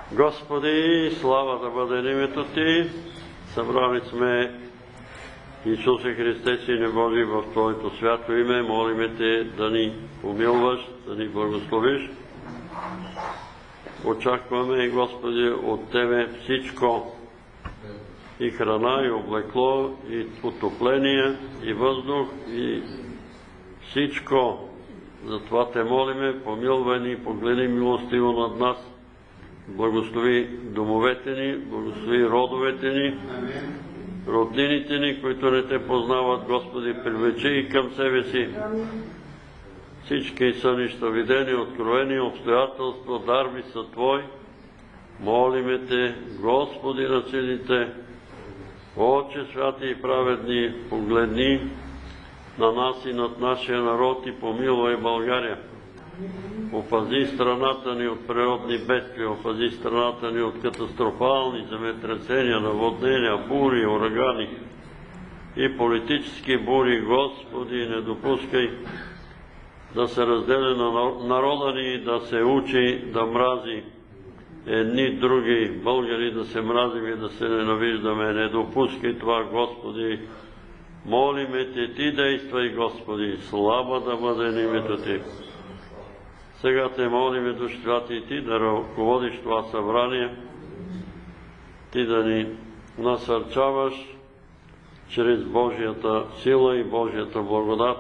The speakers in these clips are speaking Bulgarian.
Господи, слава да бъде името Ти. Събрани сме, Исусе Христе, Сине Божий, в Твоето свято име. Молиме Те да ни помилваш, да ни благословиш. Очакваме, Господи, от Тебе всичко, и храна, и облекло, и отопление, и въздух, и всичко. Затова Те молиме, помилвай ни, погледни милостиво над нас, благослови домовете ни, благослови родовете ни, роднините ни, които не Те познават, Господи, привлечи и към себе си. Всички сънища, видени, откровени, обстоятелства, дарби са Твой. Молиме Те, Господи на силите, Отче святи и праведни, погледни на нас и над нашия народ и помилвай България. Опази страната ни от природни бедствия, опази страната ни от катастрофални земетресения, наводнения, бури, урагани и политически бури. Господи, не допускай да се разделя на народа ни, да се учи да мрази едни други, българи да се мразим и да се ненавиждаме. Не допускай това, Господи. Молиме Те, Ти действай, Господи. Слава да бъде името Ти. Сега Те молиме, Дух Святи, и Ти да ръководиш това събрание, Ти да ни насърчаваш чрез Божията сила и Божията благодат,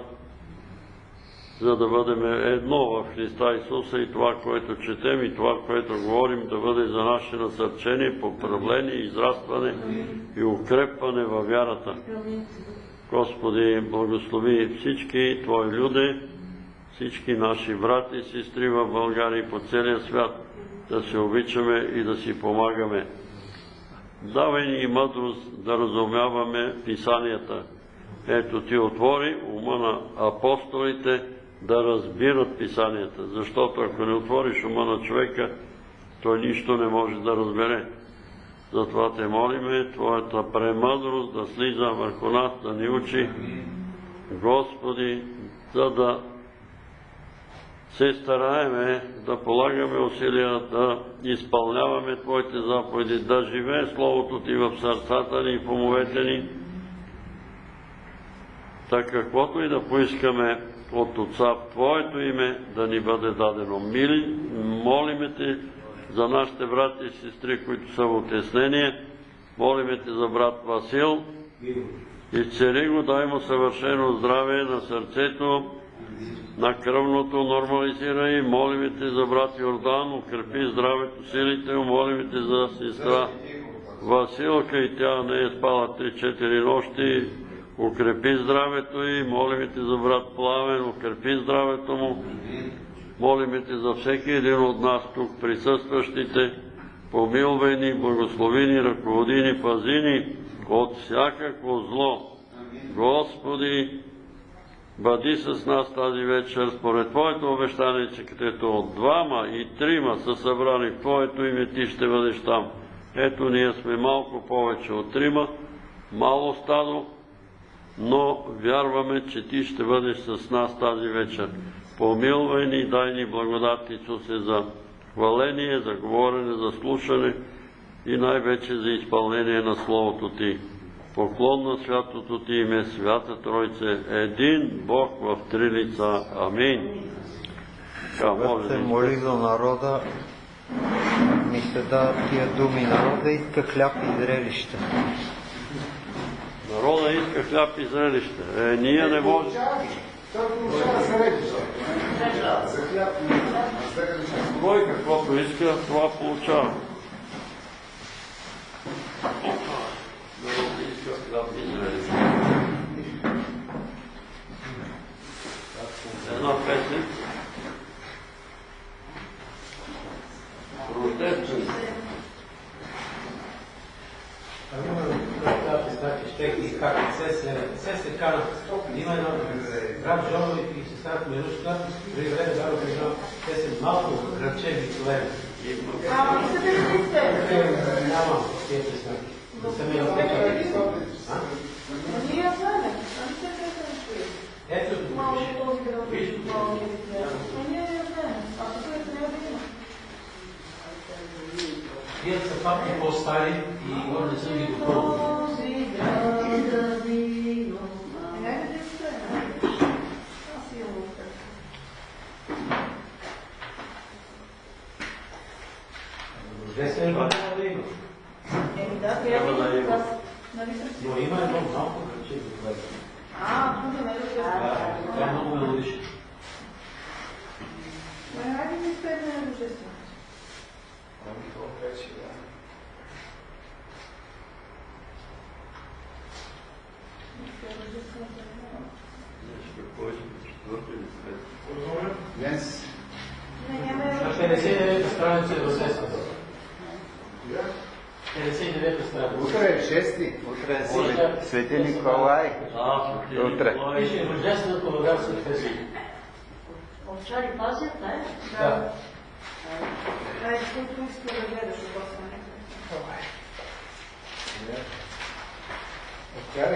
за да бъдем едно в Христа Исуса и това, което четем и това, което говорим, да бъде за наше насърчение, поправление, израстване и укрепване във вярата. Господи, благослови всички Твои люди, всички наши брати и сестри в България и по целия свят, да се обичаме и да си помагаме. Давай ни мъдрост да разумяваме писанията. Ето Ти отвори ума на апостолите да разбират писанията, защото ако не отвориш ума на човека, той нищо не може да разбере. Затова Те молиме, Твоята премъдрост да слиза върху нас, да ни учи, Господи, за да се стараеме, да полагаме усилия, да изпълняваме Твоите заповеди, да живее Словото Ти в сърцата ни и в умовете ни, така каквото и да поискаме от Отца в Твоето име, да ни бъде дадено. Мили, молиме Те за нашите брати и сестри, които са в утеснение. Молиме Те за брат Васил. Изцели го, дай му съвършено здраве на сърцето, на кръвното, нормализирай. Молиме Те за брат Йордан, укрепи здравето, силите. Молиме Те за сестра Василка, и тя не е спала 3-4 нощи. Укрепи здравето и молиме Те за брат Пламен, укрепи здравето му. Молиме Те за всеки един от нас тук присъстващите. Помилвай ни, благослови ни, ръководи ни, пази ни от всякакво зло. Господи, бъди с нас тази вечер според Твоето обещание, че където от 2 и 3 са събрани в Твоето име, Ти ще бъдеш там. Ето, ние сме малко повече от 3, мало стадо, но вярваме, че Ти ще бъдеш с нас тази вечер. Помилвай ни, дай ни благодат, Исусе, за хваление, за говорене, за слушане и най-вече за изпълнение на Словото Ти. Поклон на святото Ти име, Свята Тройце, един Бог в 3 лица. Амин. Когато се моли за народа, ми се дадат тия думи. Народа иска хляб и зрелище. Народа иска хляб и зрелище. Ние не можем. Кой каквото иска, това получава. Народа иска хляб и зрелище. Една песен. Рождествен. Все се кара. Има едно брат Жоновик и сестра Мирушка, при време дадох едно песен малко градче Виктория. Ама се били сте? Нямам тия песен. Не съм имал тека. Ние я знаем. Ето, малко този град. Ние я знаем. А тук не я видим. Тие са пак и по-стари и може да съм ги готови. Десен да има. Трябва да има. Но има едно малко граче до това. Това е много мелодично. Хайде ми спедне на божествено. Какво е четвърто или пето? Днес. На 59-та страница е възместната. 59-та страница. Утре е 6-ти. Утре е Свети Николай. Утре. Пише Рождественото българско фест. Овчари пазят, не? Да. Хайде, който иска да гледаш от това Овчари?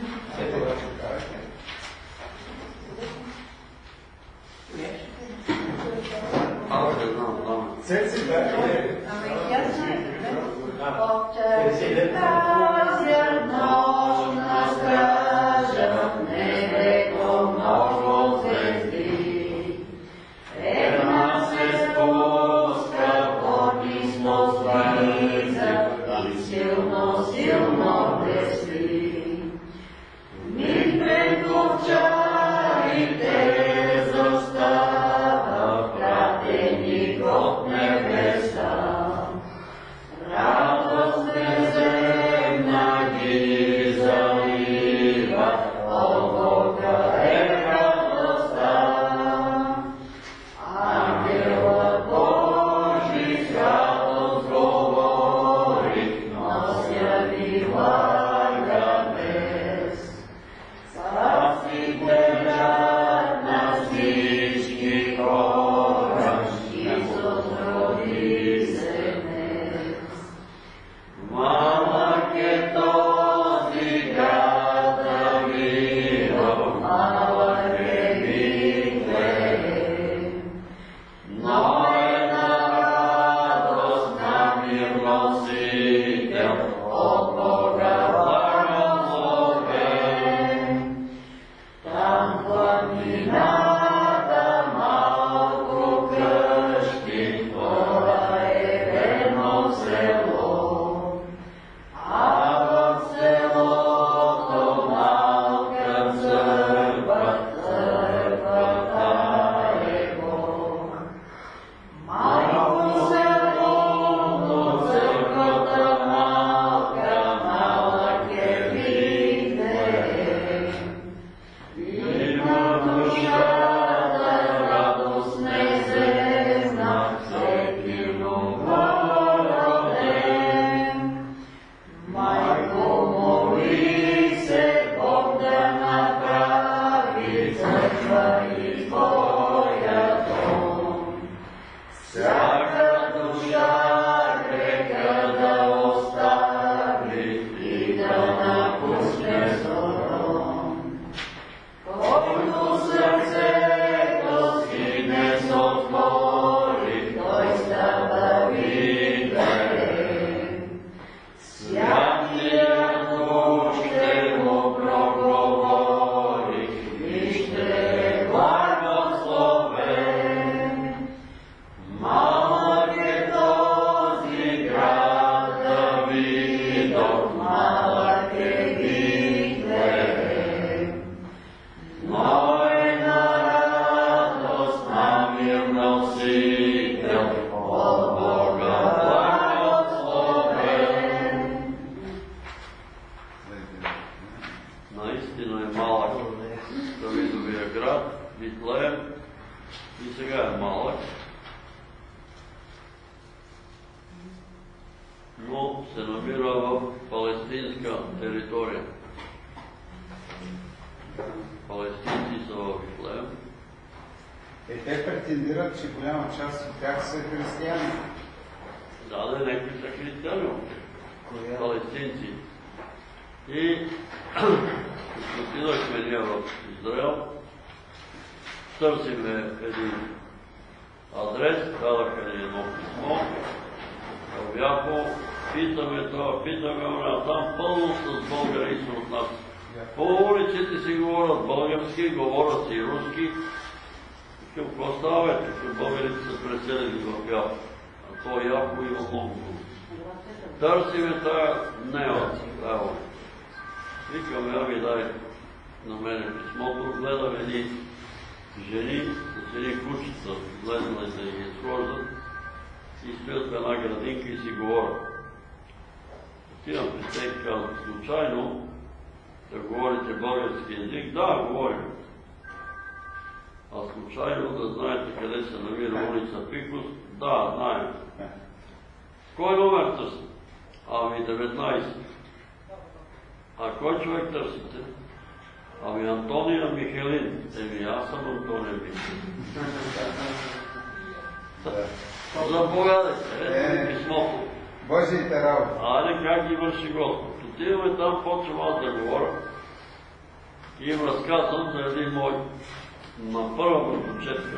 Аз не знам. Цеци, да. Ама и тя знае, Овчари пазят нощна стража, в небето много звезди. Една се спуска по ниско слиза и силно, силно блести. Миг пред овчарите застава, пратеник от небеса. Радост неземна ги залива, колко е радостта. Ангелът Божи с радост говори, нося ви блага вест. Спасителят на всички хора, Исус роди се днес. Малък е този град Давидов, малък е Вифлеем, но една радост на мир носител, от Бога благословен. Там планината малко къщи, това е верно село. А в селото малка църква, църквата е Бог. Малко село, но църквата малка, малък е Вифлеем. Има душата радост неземна, всеки новороден. Майко, моли се Бог да направи църква и твоя дом. Всяка душа греха да остави и да напусне Содом. Който сърцето си не се отвори, той става Вифлеем. Святият Дух ще му проговори и ще е благословен. Малък е този град Давидов, малък е Вифлеем, но една радост на мир носител, от Бога благословен. Наистина е малък Давидовия град, Вифлеем, и сега е малък, но се намира в палестинска територия. Палестинци са в Вифлеем. Те претендират, че голяма част от тях са християни. Да, някакви са християни, палестинци. И отидохме ние в Израел, търсиме един адрес, дадоха ни едно писмо, Япо, питаме това, питаме она, там пълно с българи са от нас. По улиците си говорят български, говорят си руски. Към какво става, бе? Тук българите са преселени в Япо. А то Япо има много. Търсиме тая нева. Викаме, ами дай на мене писмото, гледам едни жени с едни кучица, гледаме да ги изхождат и стоят в една градинка и си говорят. Отивам при те и казвам, случайно да говорите български език? Да, говорим. А случайно да знаете къде се намира улица Пикос? Да, знаем. Кой номер търсите? Ами 19. А кой човек търсите? Ами Антония Михелин. Еми аз съм Антония Михелин. Заповядайте, ето писмото. Божиите работи. Айде как ги върши Господ. Отиваме там, почвам аз да говоря. И им разказвам за един мой на първа братовчетка.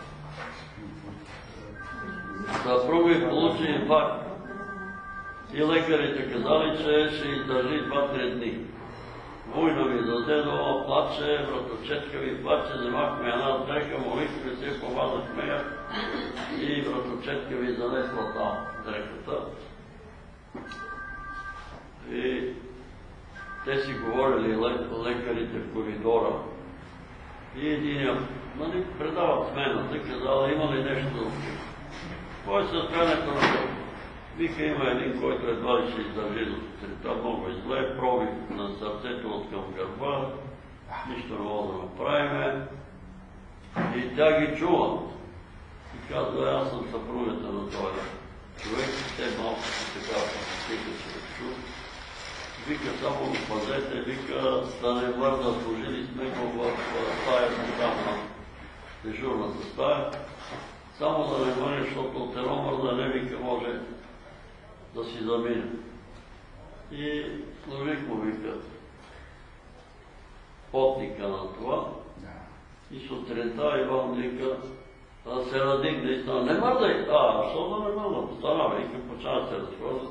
Съпруга и получи инфаркт. И лекарите казали, че ще издържи 2-3 дни. Война ми даде дома, плаче, братовчетка ми плаче, вземахме една дрека, молихме се, помазахме я и братовчетка ми занесла там дреката. И те си говорили лекарите в коридора и единия, предават смената, казала, има ли нещо да учи? Кой е състоянието на това? Вика, има един, който едва ли ще издържи до сутринта, много зле, пробив на сърцето от към гърба, нищо не мога да направим. И тя ги чува. И казва, аз съм съпругата на този човек, те малко си така посетиха, че го чува. Вика, само го пазете, вика, да не върна, служили сме го в стаята там на дежурната стая. Само да не мъне, защото от едно мърдане, вика, може да си замине. И служих му, вика, потника на това. И сутринта Иван вика, се надигне и стана, не мърдай! Защо да не мърда? Стана, вика, почава да се разхождат.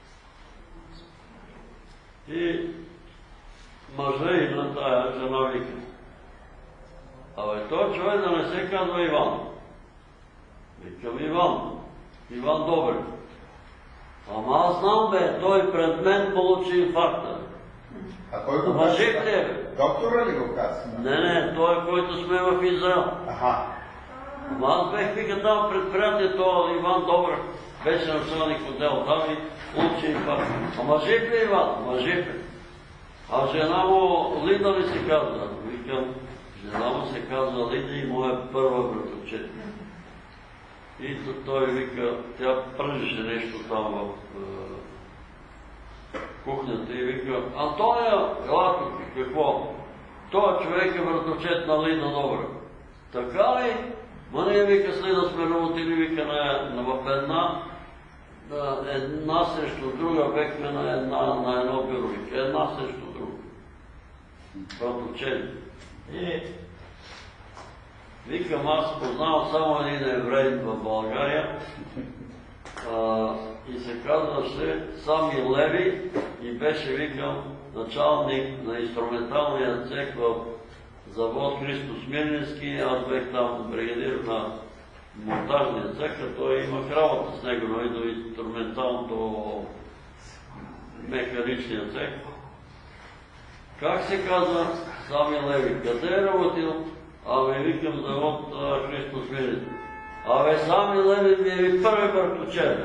И мъжа и на тая жена вика, абе, той човек да не се казва Иван. Викам Иван Добрев. Ама аз знам, бе, той пред мен получи инфаркта. А кой го Ама казва? жив ли е, бе? Доктора ли го казва? Не, той е, който сме в Израел. Аха. Ама аз бех, вика, там предприятието, Иван Добрев беше началник отдел там и получи инфаркт. Ама жив ли Иван? Ама жив е. А жена му Лида ли се казва? Викам, жена му се казва Лида и му е първа братовчетка. И той вика, тя пръжеше нещо там в кухнята и вика, Антония, ела тук, какво? Той човек е братовчет на Лида Добра. Така ли? Ма ние, вика, с Лида сме работили, вика, в една срещу друга, бехме на едно бюро, вика, една срещу друга. Братовчет. И викам, аз познавам само един еврей в България и се казваше Сами Леви и беше, викам, началник на инструменталния цех в завод Христо Смирненски. Аз бех там бригадир на монтажния цех, а той имах работа с него, но и до инструменталното механичния цех. Как се казва Сами Леви? Къде е работил? Абе, викам, завод Христо Смирненски. Абе, Сами Леви ми е първи братовчет.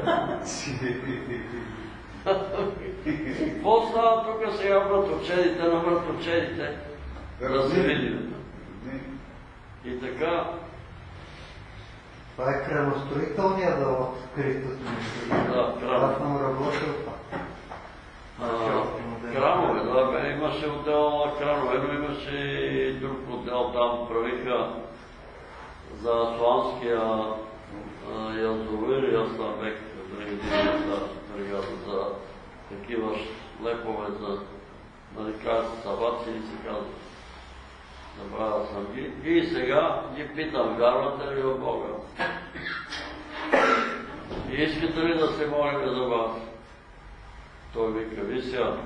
Какво става тук сега братовчетите на братовчетите? Да се видим. И така. Това е кръвостроителният завод Христо Смирненски. Да, кранове. Аз съм работил там. Кранове, да, бе, имаше отдел на кранове, но имаше и друг отдел там, правиха за Асланския язовир и аз там бех бригадир за бригада за такива шлепове за, нали кажа, сабаци и се казва. Забравя съм ги. И сега ги питам, вярвате ли в Бога? искате ли да се молим за вас? Той вика, ви сега,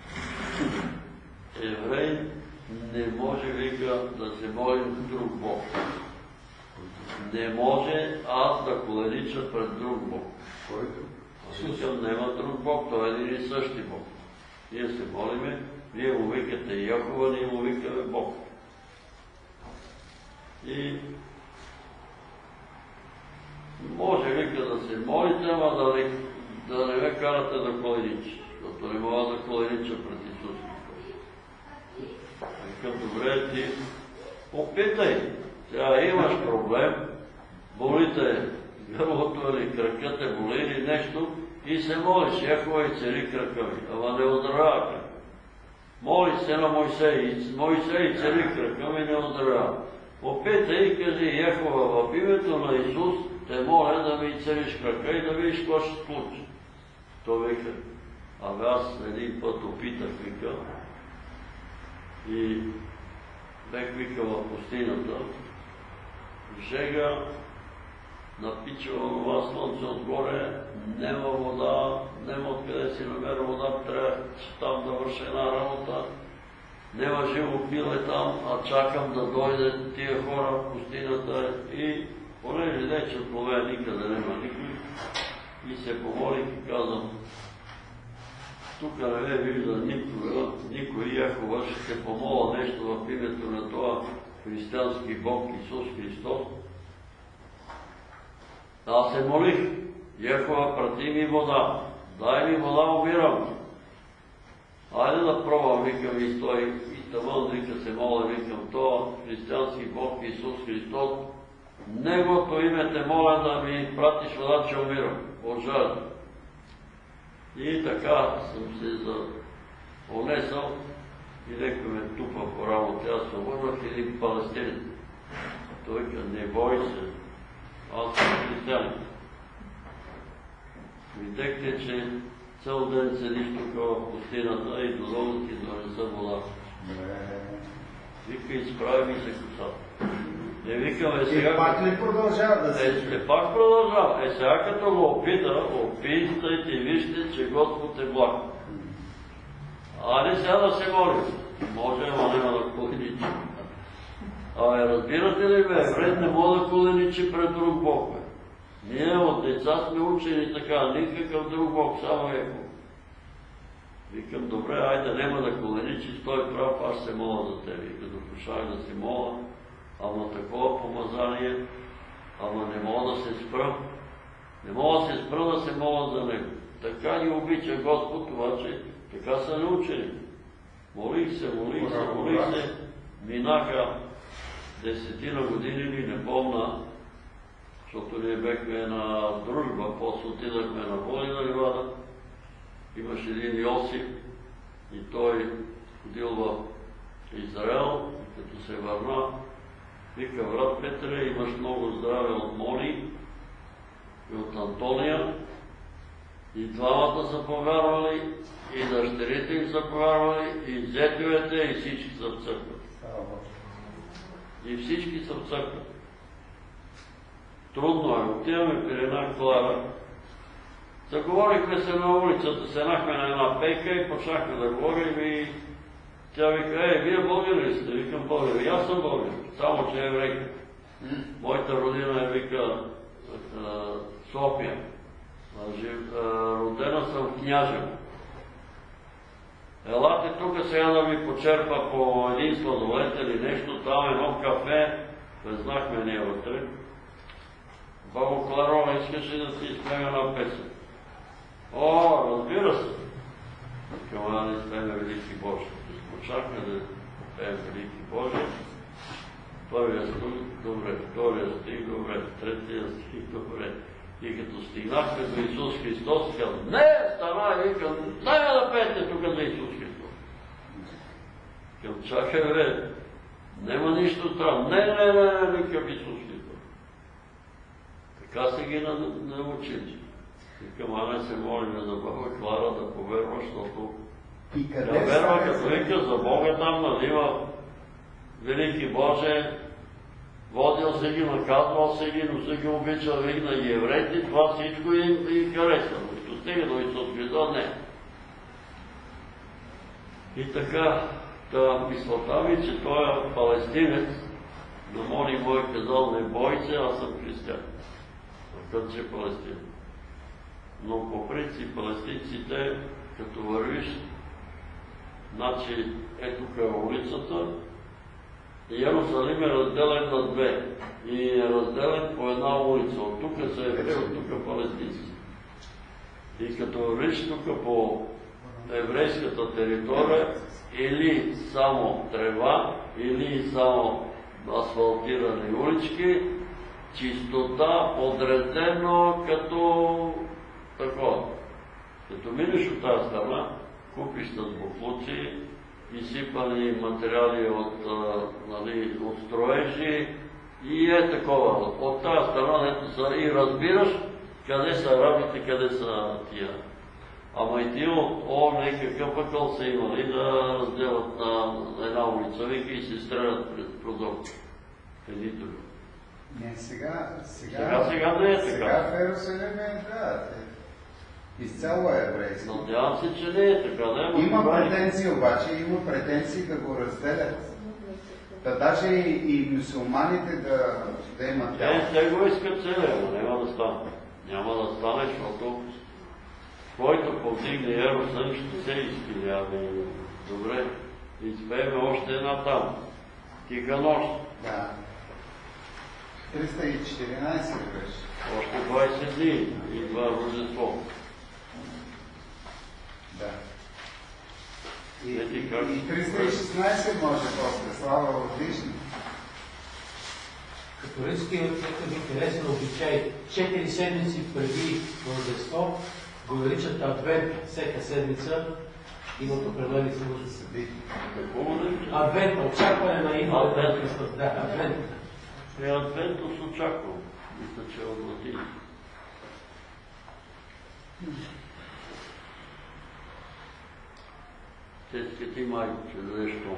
еврей не може, вика, да се молим с друг Бог. Не може аз да коленича пред друг Бог. Викам, няма друг Бог, той е един и същи Бог. Ние се молиме, вие му викате Яхова, ние му викаме Бог. И може, вика, да се молите, ама да не ме карате да коленичи, защото не мога да коленича пред Исус Христос. Викам, добре, ти опитай. Сега имаш проблем, болите гърлото или краката боли или нещо и се молиш, Яхова и цели крака ми, ама не оздравява крака. Моли се на Мойсей и цели крака ми, не оздравява. Опитай и кажи, Яхова, в името на Исус те моля да ми целиш крака и да видиш какво ще се случи. Той вика, аз един път опитах, вика, и бех, вика, в пустинята, жега, напичава това слънце отгоре, нема вода, нема откъде си намеря вода, трябва там да върша една работа, нема живо пиле там, а чакам да дойде тия хора в пустинята и понеже не че отплове никъде нема никой, и се помолих и казвам, тук не ме вижда никой, Яхова, ще се помоля нещо в името на това християнски Бог Исус Христос. Аз се молих, Яхова, прати ми вода, дай ми вода, умирам. Айде да пробвам, викам, и стой, и тъмън, вика, се моля, викам, това християнски Бог Исус Христос, Неговото име те моля да ми пратиш вода, че умирам от жажда. И така съм се онесъл и леко ме тупа по работа. Аз се обърнах един палестинец. Той каза, не бой се, аз съм християнин. Видяхте, че цял ден седиш тук в пустината и додолу ти донеса вода. Вика, изправи ми се косата. Не викаме сега... Пак ли продължава да се... Пак продължава. Сега като го опита, опитайте и вижте, че Господ е благ. Али сега да се молим. Може, ама няма да коленичи. Разбирате ли, еврей не може да коленичи пред друг Бог. Ние от деца сме учени така, никакъв друг Бог, само Яхова. Викам, добре, айде, няма да коленичи, той прав, аз се моля за тебе. И като пошах да се моля, ама такова помазание, ама не мога да се спра. Не мога да се спра да се моля за него. Така ни обича Господ, това, че така са научени. Молих се, минаха 10 години, ли не помна, защото ние бехме на дружба, после отидахме на Волина ливада. Имаше един Йосип и той ходил в Израел, като се върна, вика, брат Петре, имаш много здраве от Мони и от Антония. И двамата са повярвали, и дъщерите им са повярвали, и зетовете, и всички са в църквата. И всички са в църквата. Трудно е. Отиваме при една Клара. Заговорихме се на улицата, седнахме на една пейка и почнахме да говорим и тя вика, вие българи ли сте? Викам, българи. Аз съм българи, само че е еврейка. Моята родина е, вика, София. Родена съм в Княжево. Елате тук сега да ми почерпа по един сладолет или нещо, там едно кафе, влезнахме ние вътре. Бабо Кларова, искаш ли да си изпеем една песен? О, разбира се. Към да изпеем Велики Божи. Почнахме да пеем Велики Божи. Първия стих, добре, втория стих, добре, третия стих, добре. И като стигнахме до Исус Христос, каза, не, стана и викам, дай да пеете тук за Исус Христос. Към чакай, бе, нема нищо странно. Не, викам Исус Христос. Така се ги научили. Викам, а не се молим за Бога Клара да повярва, защото тя верва, като вика за Бога там, нали има Велики Боже, водил се ги, наказвал се ги, но се ги обичал винаги евреите, това всичко им харесва. Като стига до Исус Христос, не. И така, мисълта ми, че той е палестинец, на моли мой казал, не бой се, аз съм християн. Като че палестинец. Но по принцип палестинците, като вървиш, значи ето към улицата, Иерусалим е разделен на две и е разделен по една улица. От тук са евреи, от тук палестинци. И като вървиш тук по еврейската територия, или само трева, или само асфалтирани улички, чистота, подредено като такова. Като минеш от тази страна, купиш с буклуци, изсипани материали от строежи и е такова. От тази страна ето са и разбираш къде са арабите, къде са тия. Ама и тия от някакъв пъкъл са имали да разделят на една улица, вика и се стрелят пред прозорци. Едни други. Не, сега не е така. Сега в Иерусалим да. Изцяло е еврейски. Надявам се, че не е така. Има претенции обаче, има претенции да го разделят. Да даже и мюсюлманите да имат тяло. Те го искат целия, но няма да стане. Няма да стане, защото който повдигне Иерусалим ще се изпилява. Добре, изпееме още една там. Тиха нощ. Да. 314 беше. Още 20 дни идва Рождество. Да. И 316 може после, слава отлично. Като римски интересен обичай, 4 седмици преди Рождество го наричат Адвент, всяка седмица имат определени събития. Адвент, очакване на идването на Христос. Да, Адвент. Адвентус очаквам. Мисля, че е от латин. Тетка ти майко, че дадеш това.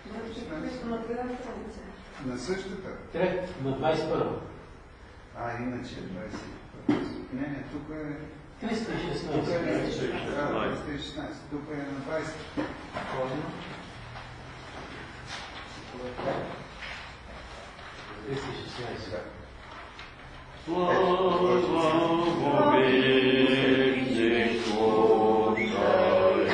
На същата? Трет, на 21. Иначе 20. Не, тук е... 316. Тук е 316. Тук е на 20. Можно? 316. Слава вещи слушай,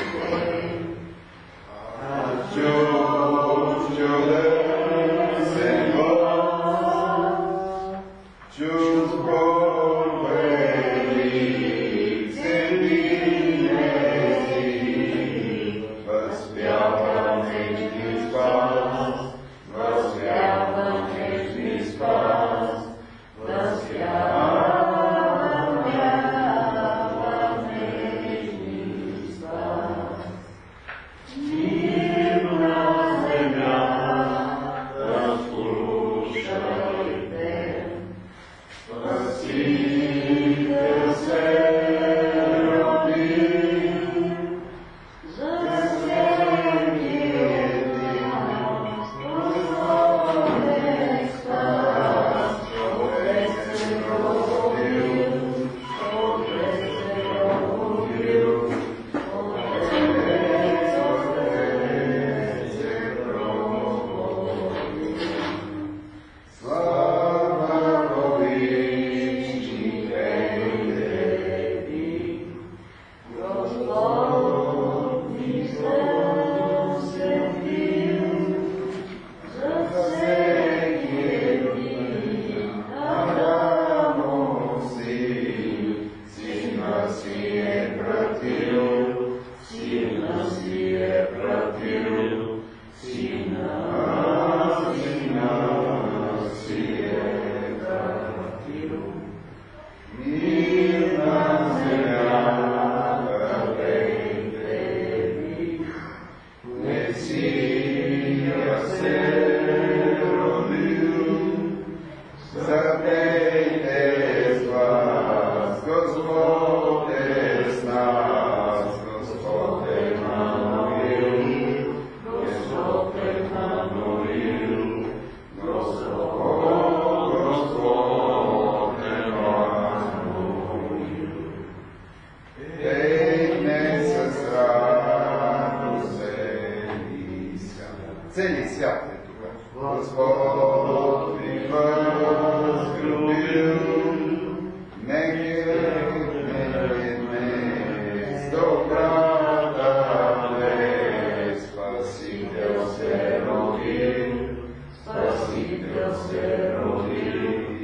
Целият свят е тук. Господ ви възлюбил, нека днес добрата вест, Спасител се роди, Спасител се роди,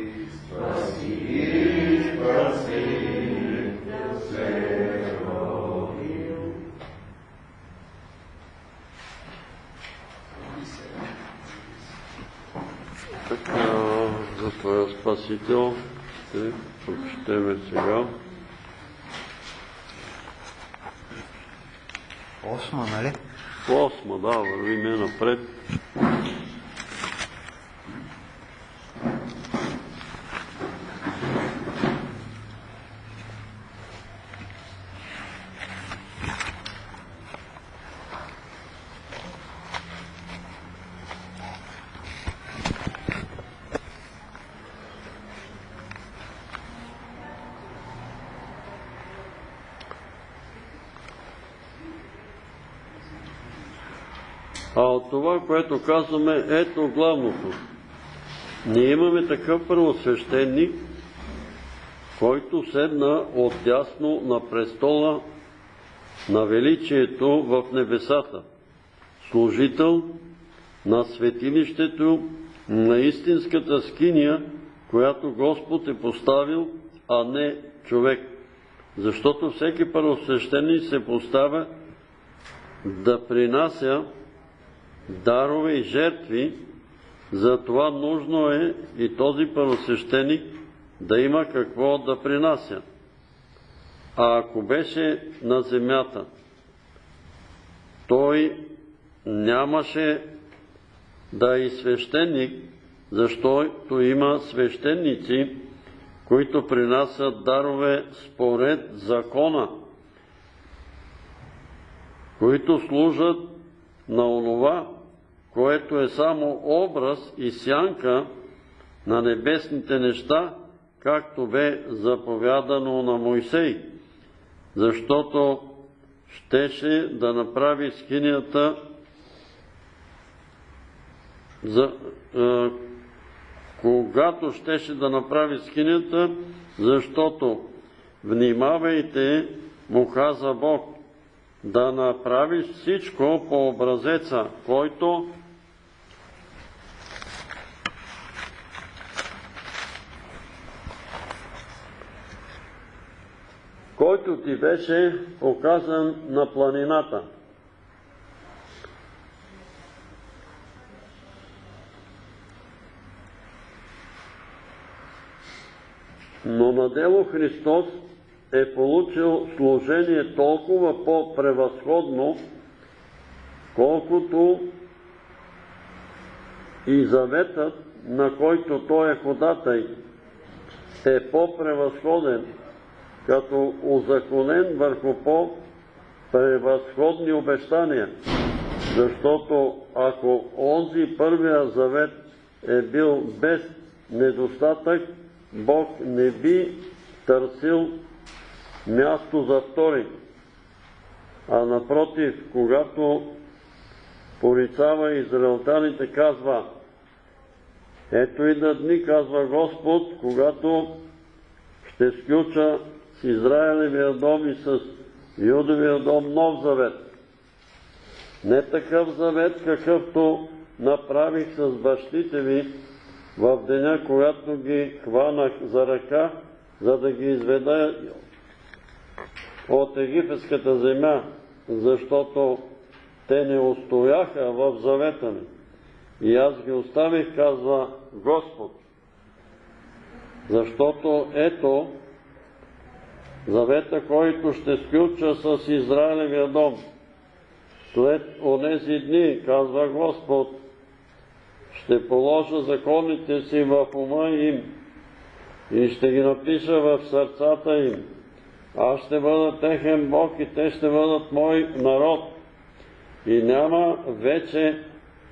Спасител се родил. Така, за Твоя Спасител ще прочетеме сега. 8, нали? 8, да, вървиме напред. А от това, което казваме, ето главното. Ние имаме такъв първосвещеник, който седна отдясно на престола на величието в небесата, служител на светилището, на истинската скиния, която Господ е поставил, а не човек. Защото всеки първосвещеник се поставя да принася дарове и жертви, затова нужно е и този първосвещеник да има какво да принася. А ако беше на земята, той нямаше да е и свещеник, защото има свещеници, които принасят дарове според закона, които служат на онова, което е само образ и сянка на небесните неща, както бе заповядано на Мойсей, защото щеше да направи скинията когато щеше да направи скинята, защото внимавайте, му каза Бог, да направиш всичко по образеца, който ти беше показан на планината. Но на дело Христос е получил служение толкова по-превъзходно, колкото и заветът, на който той е ходатай, е по-превъзходен, като узаконен върху по-превъзходни обещания. Защото ако онзи първия завет е бил без недостатък, Бог не би търсил място за втори, а напротив, когато порицава израелтяните, казва: ето и на дни, казва Господ, когато ще сключа с Израилевия дом и с Юдовия дом нов завет. Не такъв завет, какъвто направих с бащите ви в деня, когато ги хванах за ръка, за да ги изведа от египетската земя, защото те не устояха в завета ми. И аз ги оставих, казва Господ. Защото ето завета, който ще сключа с Израилевия дом. След онези дни, казва Господ, ще положа законите си в ума им и ще ги напиша в сърцата им. Аз ще бъда техен Бог и те ще бъдат мой народ. И няма вече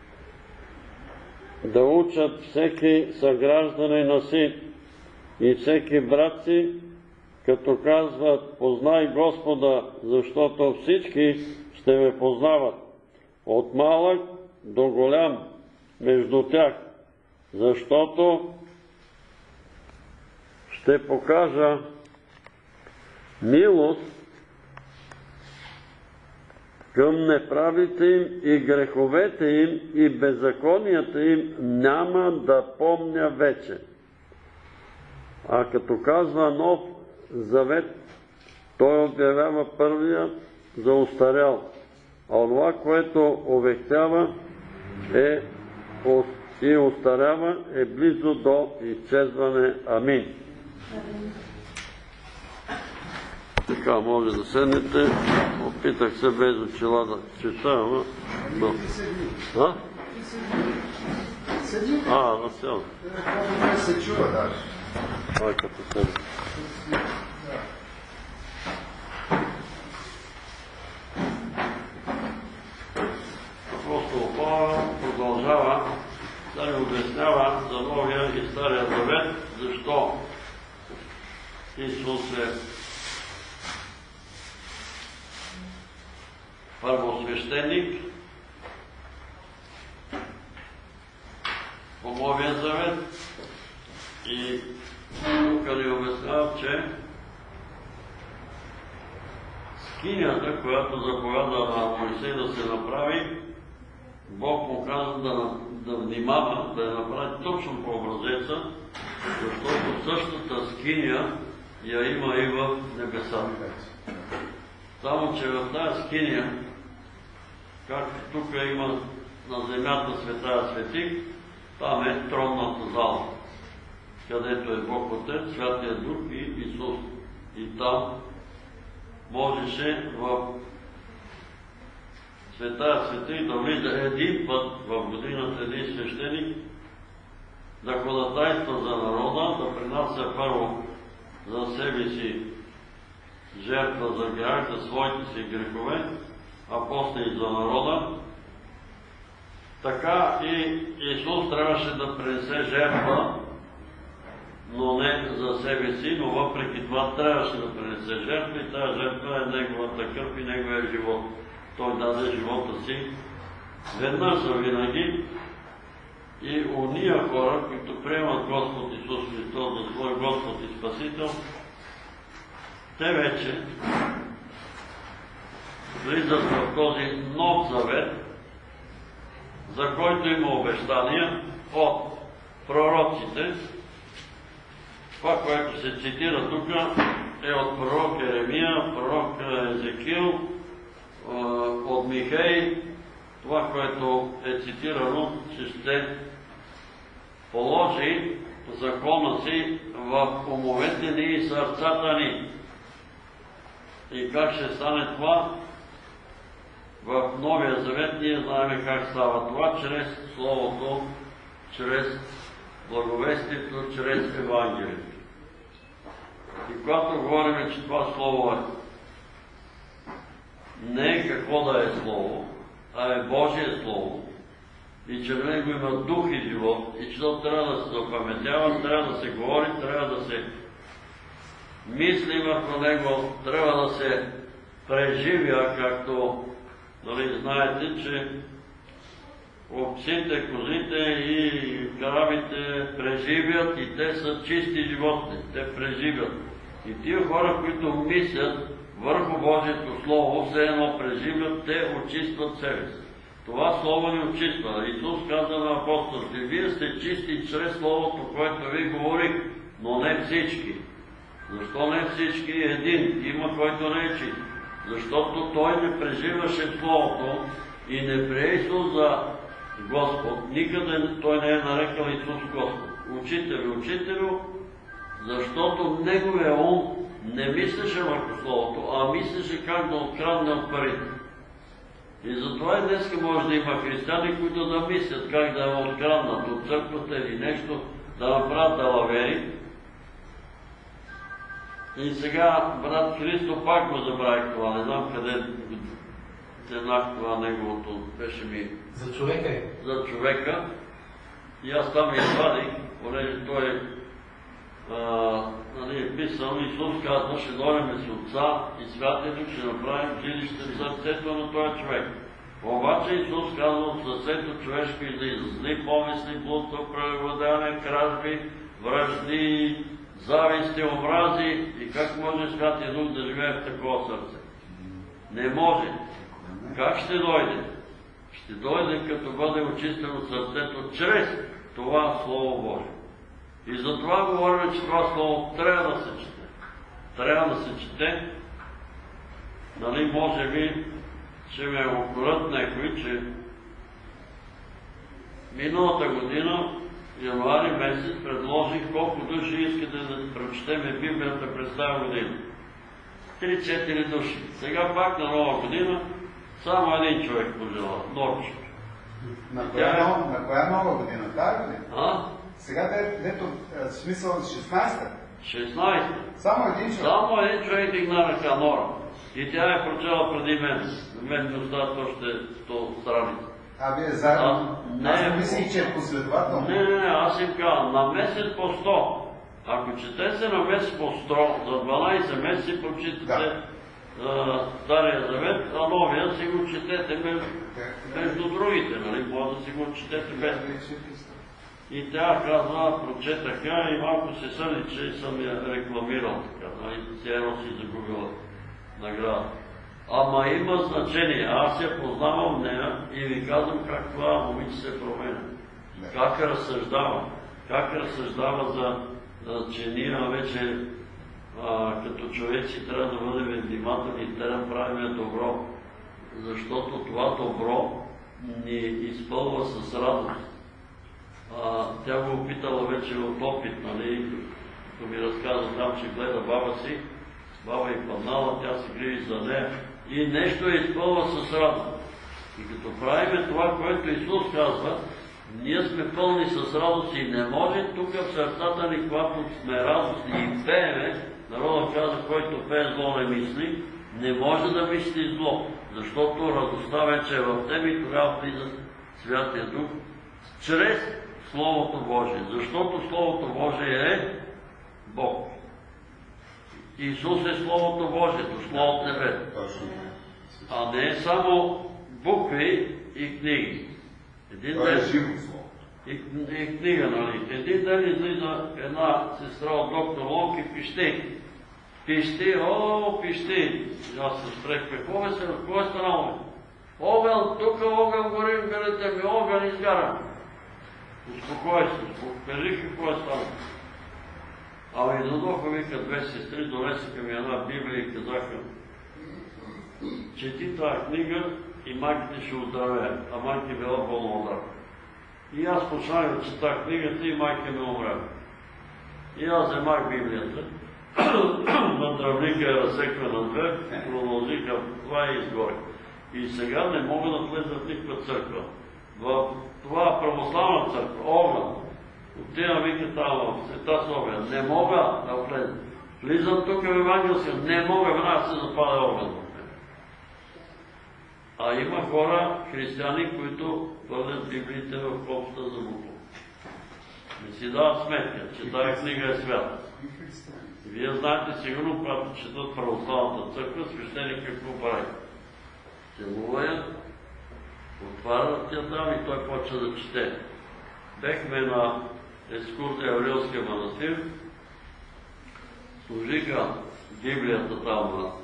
да учат всеки съгражданин си и всеки брат си, като казват: познай Господа, защото всички ще ме познават, от малък до голям между тях, защото ще покажа милост към неправите им и греховете им и беззаконията им няма да помня вече. А като казва нов завет, той обявява първия за устарял, а това, което овехтява и устарява, е близо до изчезване. Амин. Така, може да седнете. Опитах се без очила да чета, ама... Да сяда. се чува даже. Ай, като седа. Апостол Павел продължава да ни обяснява за Новия и Стария завет, защо Исус е първосвещеник по Новия завет, и тук ни обяснява, че скинята, която заповяда на Мойсей да се направи, Бог му каза да внимава, да я направи точно по образеца, защото същата скиния я има и в небесата. Само че в тази скиния, както тук има на земята Светая Светик, там е тронната зала, където е Бог Отец, Святия Дух и Исус. И там можеше в Светая Светик да влиза един път в годината един свещеник, да ходатайства за народа, да принася първо за себе си жертва за грях, за своите си грехове, а после и за народа. Така и Исус трябваше да принесе жертва, но не за себе си, но въпреки това трябваше да принесе жертва и тази жертва е неговата кръв и неговия живот. Той даде живота си веднъж за винаги и уния хора, които приемат Господ Исус Христос за свой Господ и Спасител, те вече влизат в този нов завет, за който има обещания от пророците. Това, което се цитира тук, е от пророк Еремия, пророк Езекил, от Михей. Това, което е цитирано, че ще положи закона си в умовете ни и сърцата ни. И как ще стане това? В Новия Завет ние знаем как става това, чрез Словото, чрез благовестието, чрез Евангелието. И когато говорим, че това Слово не е какво да е Слово, а е Божие Слово, и че в него има дух и живот, и че то трябва да се запаметява, трябва да се говори, трябва да се мисли върху него, трябва да се преживя, както знаете, че овците, козите и каравите преживят и те са чисти животни, те преживят. И тия хора, които мислят върху Божието Слово, все едно преживят, те очистват себе си. Това Слово ни очиства. Исус каза на апостолите: вие сте чисти чрез Словото, което ви говорих, но не всички. Защо не всички? Един има, който не е чист. Защото той не преживаше Словото и не прие Исус за Господ. Никъде той не е нарекал Исус Господ. Учителю, защото неговия ум не мислеше върху Словото, а мислеше как да открадне от парите. И затова и днеска може да има християни, които да мислят как да я откраднат от църквата или нещо, да направят далавери. И сега брат Христо пак го забравих това, не знам къде ценах това неговото, беше ми... За човека е. За човека. И аз там извадих, понеже той е писал, Исус казва: ще дойдем с Отца и Святето, ще направим жилище в сърцето на този човек. Обаче Исус казва: от сърцето човешко излиза зли помисли, блудство, прелюбодеяние, кражби, вражди, зависти, омрази. И как може Святия Дух да живее в такова сърце? Не може. Как ще дойде? Ще дойде, като бъде очистено сърцето чрез това Слово Божие. И затова говорим, че това Слово трябва да се чете. Трябва да се чете. Може би, че ме укорят някой, че миналата година, януари месец, предложих колко души искате да прочетеме Библията през тази година. 3-4 души. Сега пак на нова година само един човек пожела. Норчо. На коя нова година? Тази година? Сега дето смисъл 16-та? 16-та. Само един човек? Само един човек дигна ръка, Нора. И тя е прочела преди мен. Мен ми остават още 100 страници. Вие заедно? Аз не мислих, че е последователно. Не, аз им казвам, на месец по 100. Ако чете се на месец по 100, за 12 месеци прочитате Стария Завет, а новия си го четете между другите, може да си го четете без. И тя казва, прочетаха и малко се съди, че съм я рекламирал така, цяло си загубила награда. Ама има значение. Аз я познавам нея и ви казвам как това момиче се променя. Как разсъждава. Как разсъждава че ние вече като човеци трябва да бъдем внимателни и трябва да правим добро. Защото това добро ни изпълва с радост. Тя го опитала вече от опит, като ми разказа там, че гледа баба си, баба и паднала, тя се грижи за нея и нещо изпълва с радост. И като правиме това, което Исус казва, ние сме пълни с радост и не може тук в сърцата ни, когато сме радостни и пееме, народът казва, който пее зло не мисли, не може да мисли зло, защото радостта вече е в теб и тогава влиза Святия Дух, чрез Словото Божие, защото Словото Божие е Бог. Исус е Словото Божие, дошло от небето. А не е само букви и книги. Това е живо Слово. И книга, нали? Един ден излиза една сестра от доктор Лонг и пищи. Пищи. Аз се спрех, какво е станало? Огън, тук огън гори, берете ми огън, изгарам. Успокой се, кажи какво е станало. Ами дойдоха, вика, две сестри, донесаха ми една Библия и казаха: чети тази книга и майките ще оздравеят, а майка била болна от рак. И аз почнах да чета книгата и майка ми умря. И аз вземах Библията, на дръвника я разсеква на две, продължиха това и изгоре. И сега не мога да влеза в никаква църква. В това православна църква, огън, отивам, вика там в Света София, не мога да влеза. Влизам тук в Евангелска, не мога, веднага се запада огън. А има хора, християни, които хвърлят Библиите в копата за букло. Не си дават сметка, че тази книга е свята. Вие знаете сигурно, когато четат православната църква, свещеник какво прави? Целува я, отварят я там и той почва да чете. Бехме на екскурзия в Рилския манастир, служиха Библията там на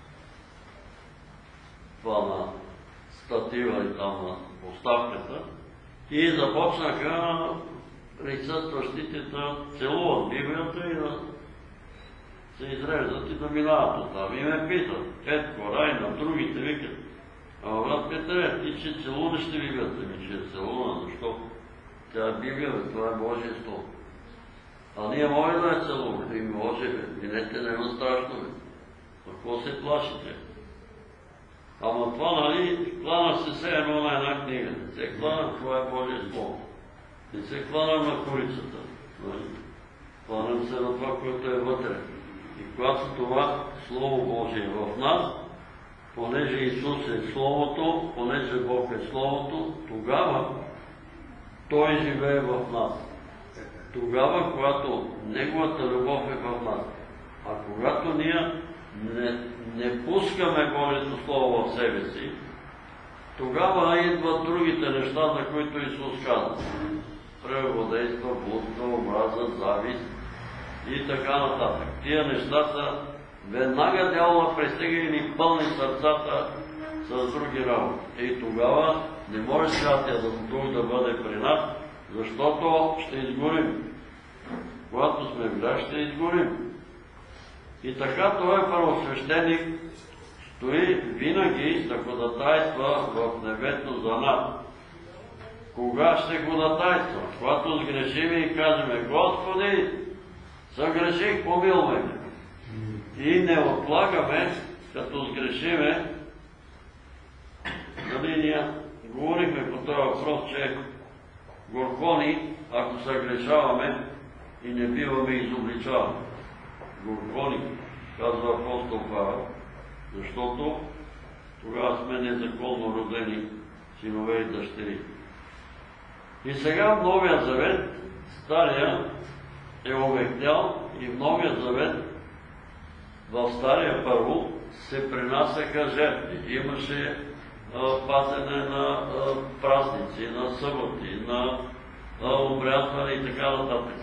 това на статива и там на поставката и започнаха присъстващите да целуват Библията и да се изреждат и да минават от там. И ме питат, Петко, Райна, другите викат: ама брат Петре, ти че целунеш ли Библията? Ми, че е целуна, защо? Тя е Библия, това е Божие Слово. А ние може да е целуваме, и може, минете, няма страшно, бе. Какво се плашите? Ама това, нали, клана се все едно на една книга. Не се клана, това е Божие Слово. Не се клана на корицата. Кланам се на това, което е вътре. И когато това Слово Божие е в нас, понеже Исус е Словото, понеже Бог е Словото, тогава Той живее в нас. Тогава, когато Неговата любов е в нас. А когато ние не пускаме Божието Слово в себе си, тогава идват другите неща, за които Исус каза. Прелюбодейство, блудство, омраза, завист и така нататък. Тия неща са веднага дявола пристига и ни пълни сърцата с други работи. И тогава не може Святия Дух да бъде при нас, защото ще изгорим. Когато сме в грях, ще изгорим. И така този първосвещеник стои винаги да ходатайства в небето за нас. Кога ще ходатайства? Когато сгрешим и кажем: Господи, съгреших, помилвай ме. И не отлагаме, като сгрешиме. Нали, ние говорихме по този въпрос, че горкони, ако съгрешаваме и не биваме изобличавани. Горкони, казва апостол Павел, защото тогава сме незаконно родени синове и дъщери. И сега в Новия Завет, Стария е овехтял и в Новия Завет, в Стария първо, се принасяха жертви. Имаше пазене на празници, на съботи, на обрязване и така нататък.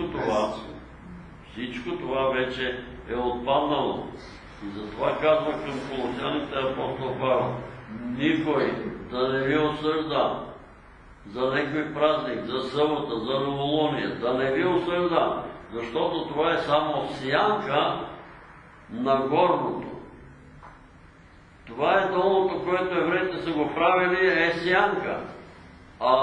Всичко това вече е отпаднало. И затова казва към колосяните апостол Павел: никой да не ви осъжда за някой празник, за събота, за новолуние, да не ви осъжда, защото това е само сянка на горното. Това е долното, което евреите са го правили, е сянка. А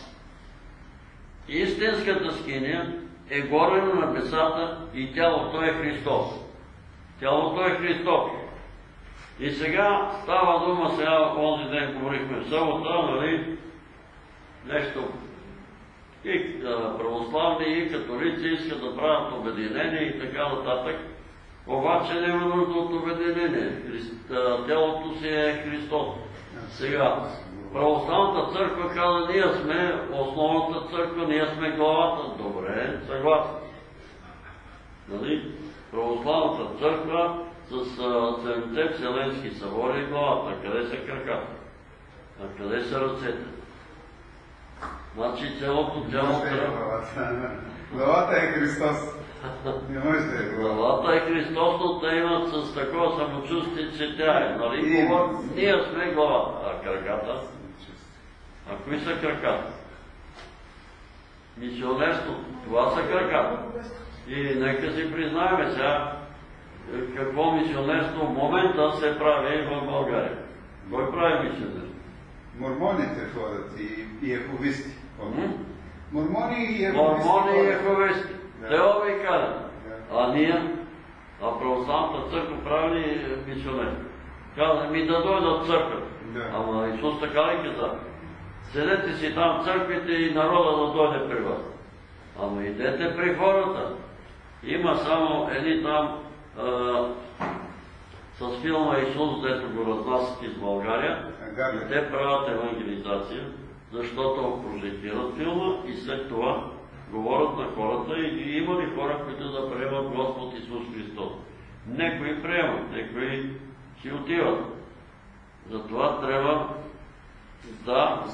истинската скиния е горе на небесата и тялото е Христос. Тялото е Христос. И сега става дума, сега онзи ден говорихме в събота, нали, нещо и православни, и католици искат да правят обединение и така нататък. Обаче няма нужда от обединение. Тялото си е Христос. Сега, православната църква каза, ние сме основната църква, ние сме главата. Добре, съгласен. Нали? Православната църква с 7 вселенски събори е главата. Къде са краката? А къде са ръцете? Значи цялото тяло трябва... Главата е Христос. Не може да е глава. Главата е Христос, но те имат с такова самочувствие, че тя е. Нали? Ние сме главата. А краката? А кои са краката? Мисионерство. Това са краката. И нека си признаем сега какво мисионерство в момента се прави в България. Кой прави мисионерство? Мормоните ходят и еховисти. Мормони и еховисти. Мормони и еховисти. Те ви карат. А ние, православната църква прави мисионерство. Каза ми да дойдат в църквата. Ама Исус така ли каза? Седете си там в църквите и народа да дойде при вас. Ама идете при хората. Има само едни там с филма Исус, дето го разнасят из България. И те правят евангелизация, защото прожектират филма и след това говорят на хората и има ли хора, които да приемат Господ Исус Христос. Некои приемат, некои си отиват. Затова трябва да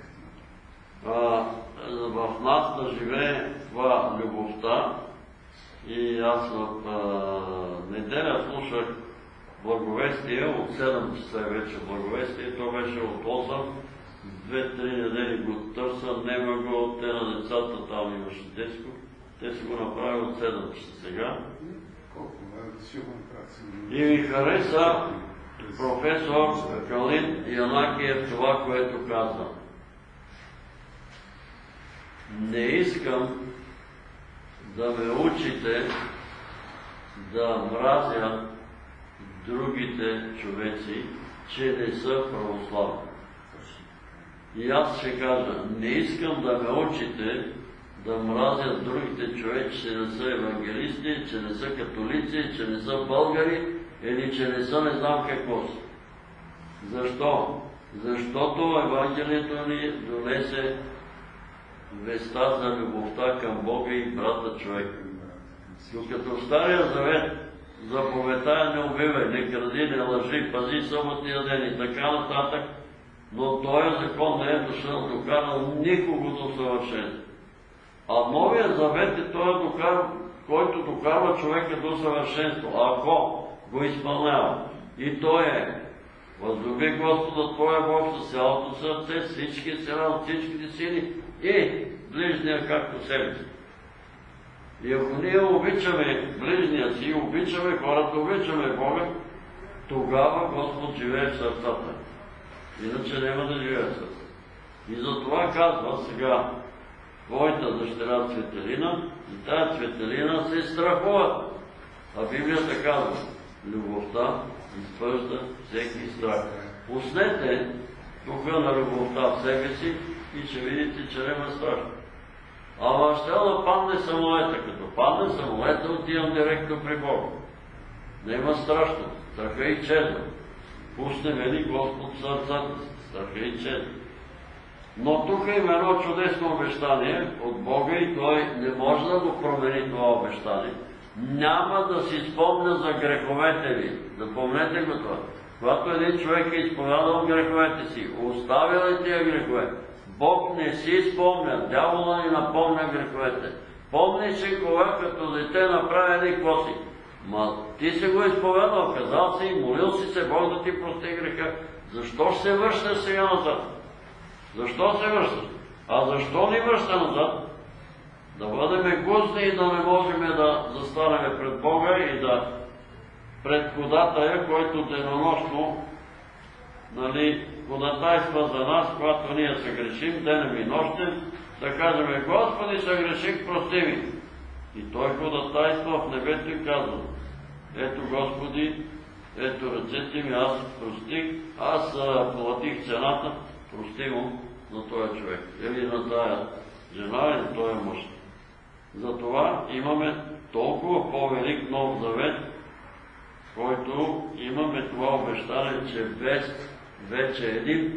в нас да живее това любовта. И аз в неделя слушах благовестие от 7 часа вече благовестие. То беше от 8. 2-3 недели го търса, нема го, те на децата там имаше детско. Те си го направили от 7 часа сега. И ми хареса професор Калин Янакиев това, което казва. Не искам да ме учите да мразя другите човеци, че не са православни. И аз ще кажа, не искам да ме учите да мразя другите човеци, че не са евангелисти, че не са католици, че не са българи или че не са не знам какво са. Защо? Защото Евангелието ни донесе веста за любовта към Бога и брата човек. Докато в Стария Завет заповедта не убивай, не кради, не лъжи, пази съботния ден и така нататък, но този закон не е дошъл да докарал никого до съвършенство. А Новия Завет е този, който докарва човека до съвършенство, ако го изпълнява. И то е: възлюби Господа твоя Бог с цялото сърце, с всички сила, всичките сили и ближния както себе си. И ако ние обичаме ближния си, обичаме хората, обичаме Бога, тогава Господ живее в сърцата. Иначе няма да живее в сърцата. И затова казва сега твоята дъщеря Цветелина, и тая Цветелина се страхува. А Библията казва, любовта изпъжда всеки страх. Пуснете духа на любовта в себе си и ще видите, че няма страшно. Ама ще да падне самолета. Като падне самолета, отивам директно при Бога. Нема страшно. Страха и чезва. Пусне ли Господ в сърцата си. Страха и чезва. Но тук има едно чудесно обещание от Бога и той не може да го промени това обещание. Няма да си спомня за греховете ви. Запомнете го това. Когато един човек е изповядал греховете си, оставя ли тия грехове? Бог не си спомня, дявола ни напомня греховете. Помниш ли кога като дете направи ли какво си? Ма ти си го изповядал, казал си, молил си се Бог да ти прости греха. Защо ще се връщаш сега назад? Защо се връщаш? А защо ни връща назад? Да бъдем гузни и да не можем да застанем пред Бога и да пред ходатая, който денонощно ходатайства за нас, когато ние се грешим, денем и нощем, да кажем: Господи, се греших, прости ми. И той ходатайства в небето и казва: ето Господи, ето ръцете ми, аз простих, аз платих цената, прости му на този човек. Или на тая жена, или на този мъж. Затова имаме толкова по-велик Нов Завет, който имаме това обещание, че без вече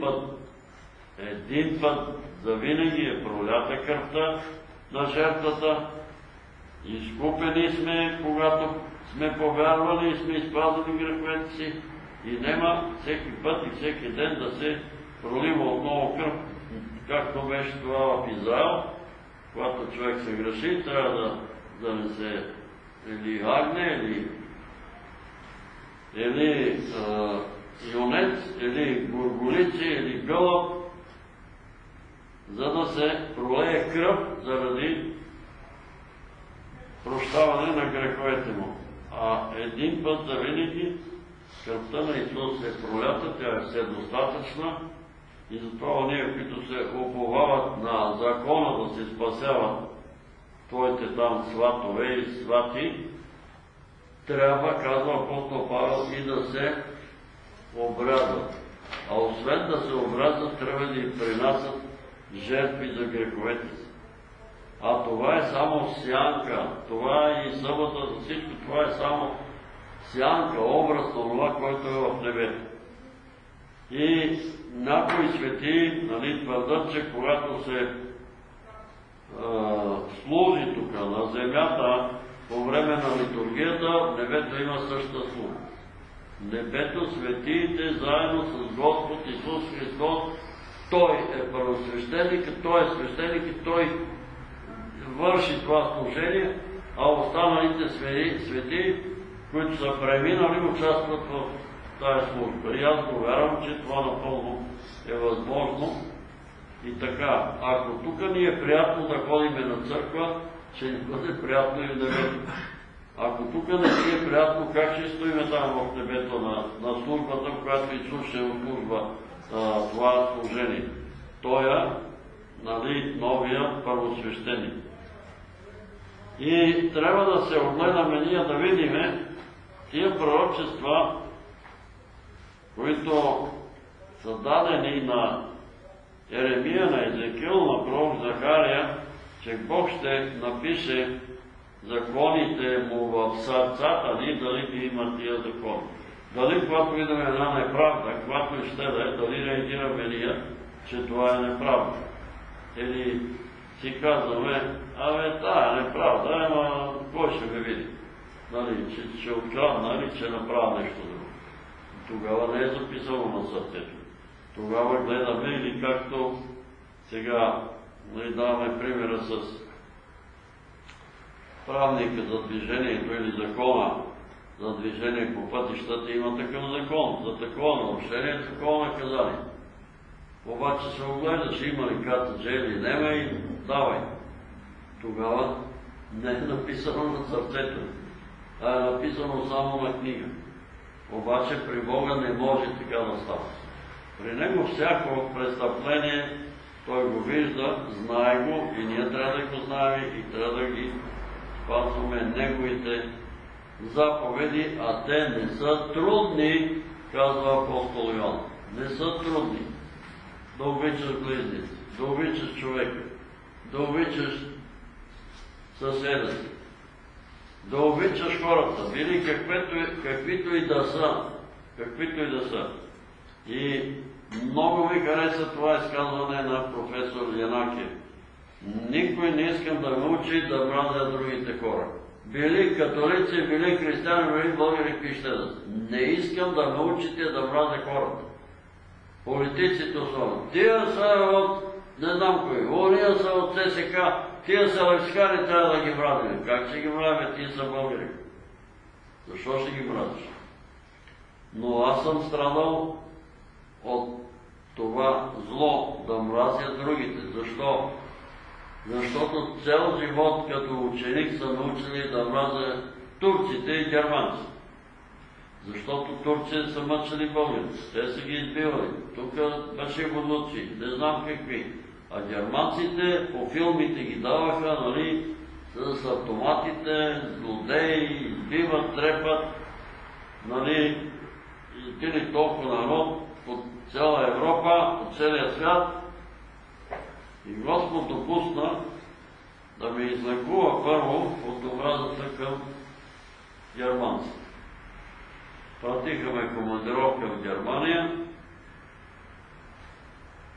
един път завинаги е пролята кръвта на жертвата. Изкупени сме, когато сме повярвали и сме изпазили греховете си. И нема всеки път и всеки ден да се пролива отново кръв, както беше това в Израел. Когато човек се греши, трябва да не се или агне, или юнец, или горголици, или гълъб, за да се пролее кръв заради прощаване на греховете му. А един път за винаги кръвта на Исус е пролята, тя е вседостатъчна и затова ония, които се уповават на закона да се спасяват твоите там сватове и свати, трябва, казва апостол Павел, и да се обрязат. А освен да се обрязат, трябва да и принасят жертви за греховете си. А това е само сянка, това е и събота за всичко, това е само сянка, образ на това, което е в небето. И някои свети твърдат, че когато се служи тук на земята по време на литургията, в небето има същата служба. Небето, светиите, заедно с Господ Исус Христос, Той е първосвещеник, Той е свещеник и Той върши това служение, а останалите свети, които са преминали, участват в тази служба. И аз го вярвам, че това напълно е възможно. И така, ако тук ни е приятно да ходиме на църква, ще ни бъде приятно и в небето. Ако тук не ни е приятно, как ще стоиме там в небето на службата, в която Исус ще служба това служение? Той е новия първосвещеник. И трябва да се огледаме ние да видиме тия пророчества, които са дадени на Еремия, на Езекил, на пророк Захария, че Бог ще напише законите му в сърцата ни, дали ги има тия закони. Дали когато видим една неправда, когато и ще да е, дали реагираме ние, че това е неправда. Или си казваме, тая е неправда, ама кой ще ме види? Че ще открадна или че направя нещо друго. Тогава не е записано на сърцето. Тогава гледаме или както сега даваме примера с правника за движението или закона за движение по пътищата, има такъв закон. За такова нарушение е такова наказание. Обаче се огледаш, има ли катъче или нема и давай. Тогава не е написано на сърцето, а е написано само на книга. Обаче при Бога не може така да става. При Него всяко престъпление Той го вижда, знае го и ние трябва да го знаем и трябва да ги спазваме Неговите заповеди, а те не са трудни, казва апостол Йоан. Не са трудни. Да обичаш близници, да обичаш човека, да обичаш съседа си, да обичаш хората, били каквито и да са. Каквито и да са. И много ми хареса това изказване на професор Янакиев. Никой не искам да ме учи да мразя другите хора. Били католици, били християни, били българи, какви ще да са. Не искам да ме учите да мразя хората. Политиците особено. Тия са от не знам кои, ония са от ЦСК, тия са левскари, трябва да ги мразим. Как ще ги мразим? Тия са българи. Защо ще ги мразиш? Но аз съм страдал от това зло да мразя другите. Защо? Защото цял живот като ученик са научили да мразя турците и германци. Защото турците са мъчили българите. Те са ги избивали. Тук беше водуци, не знам какви. А германците по филмите ги даваха, с автоматите, злодеи, избиват, трепат, и толкова народ по цяла Европа, по целия свят. И Господ допусна да ме излекува първо от омразата към германците. Пратиха ме командировка в Германия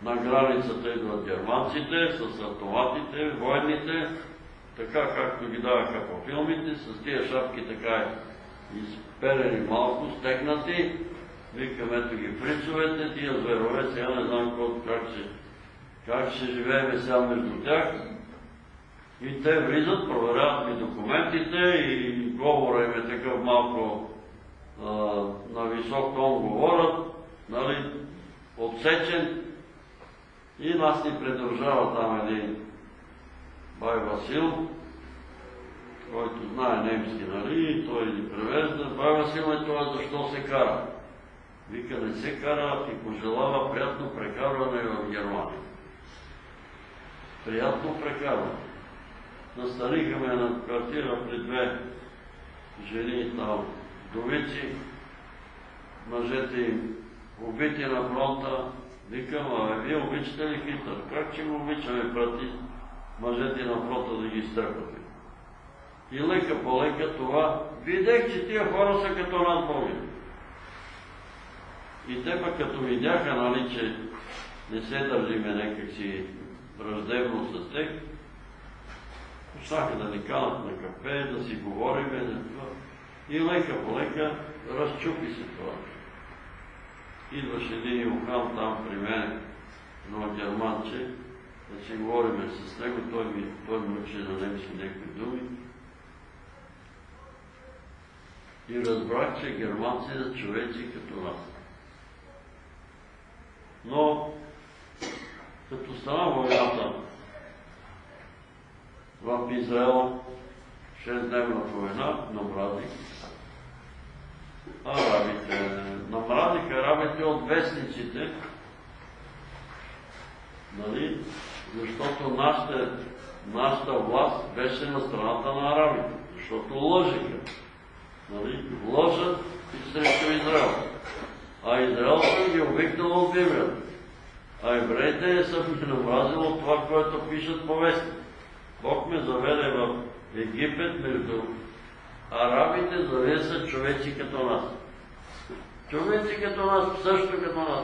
на границата идват германците с автоматите, военните, така както ги даваха по филмите, с тия шапки така изперени малко, стегнати. Викам, ето ги фрицовете, тия зверове, сега не знам как ще живееме сега между тях. И те влизат, проверяват ми документите и говора им е такъв малко на висок тон говорят, нали, отсечен. И нас ни придружава там един бай Васил, който знае немски, нали, и той ни превежда. Бай Васил е това, защо се кара. Вика, не се кара и пожелава приятно прекарване в Германия. Приятно прекарване. Настаниха ме на квартира при две жени там, вдовици, мъжете им убити на фронта. Викам, вие обичате ли Хитлер? Как че го обичаме, прати мъжете на фронта да ги изтърпате? И лека по лека това, видех, че тия хора са като над Боги. И те пък като видяха, нали, че не се държиме някак си враждебно с тях, почнаха да ни канат на кафе, да си говориме, и лека по лека разчупи се това. Идваше един Йохан там при мен, едно германче, да си говориме с него, той ми учи на немски някакви думи. И разбрах, че германци са човеци като нас. Но, като стана войната в Израел, 6-дневната война, намразиха арабите от вестниците, нали? Защото нашата власт беше на страната на арабите, защото лъжиха. Нали? Лъжат и срещу Израел. А Израел съм ги обикнал от Библията. А евреите не съм ги намразил от това, което пишат по вестник. Бог ме заведе в Египет между арабите, за да са човеци като нас. Човеци като нас, също като нас.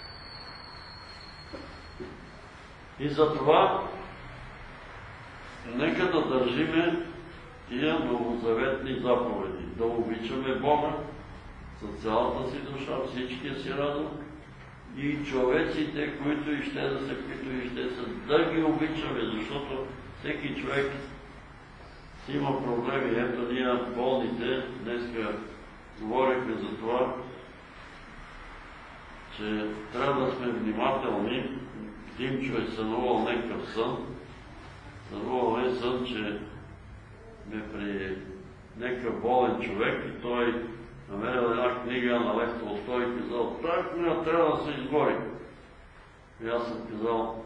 И затова нека да държиме тия новозаветни заповеди. Да обичаме Бога с цялата си душа, всичкия си разум и човеците, които и ще да са, които и ще са, да ги обичаме, защото всеки човек си има проблеми. Ето ние болните, днеска говорихме за това, че трябва да сме внимателни. Димчо е сънувал някакъв сън. Сънувал е сън, че ме при някакъв болен човек и той намерил една книга на Лев Толстой и казал, тази книга трябва да се изгори. И аз съм казал,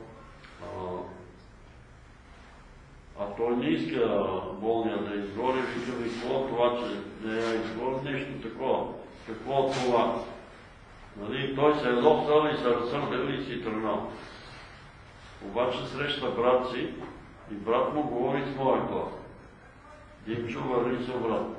той не иска болния да изгори, викам и какво това, че не я изгори, нещо такова. Какво това? Нали, той се е лопсал и се разсърдил и си тръгнал. Обаче среща брат си и брат му говори с моя глас. Димчо, върни се обратно.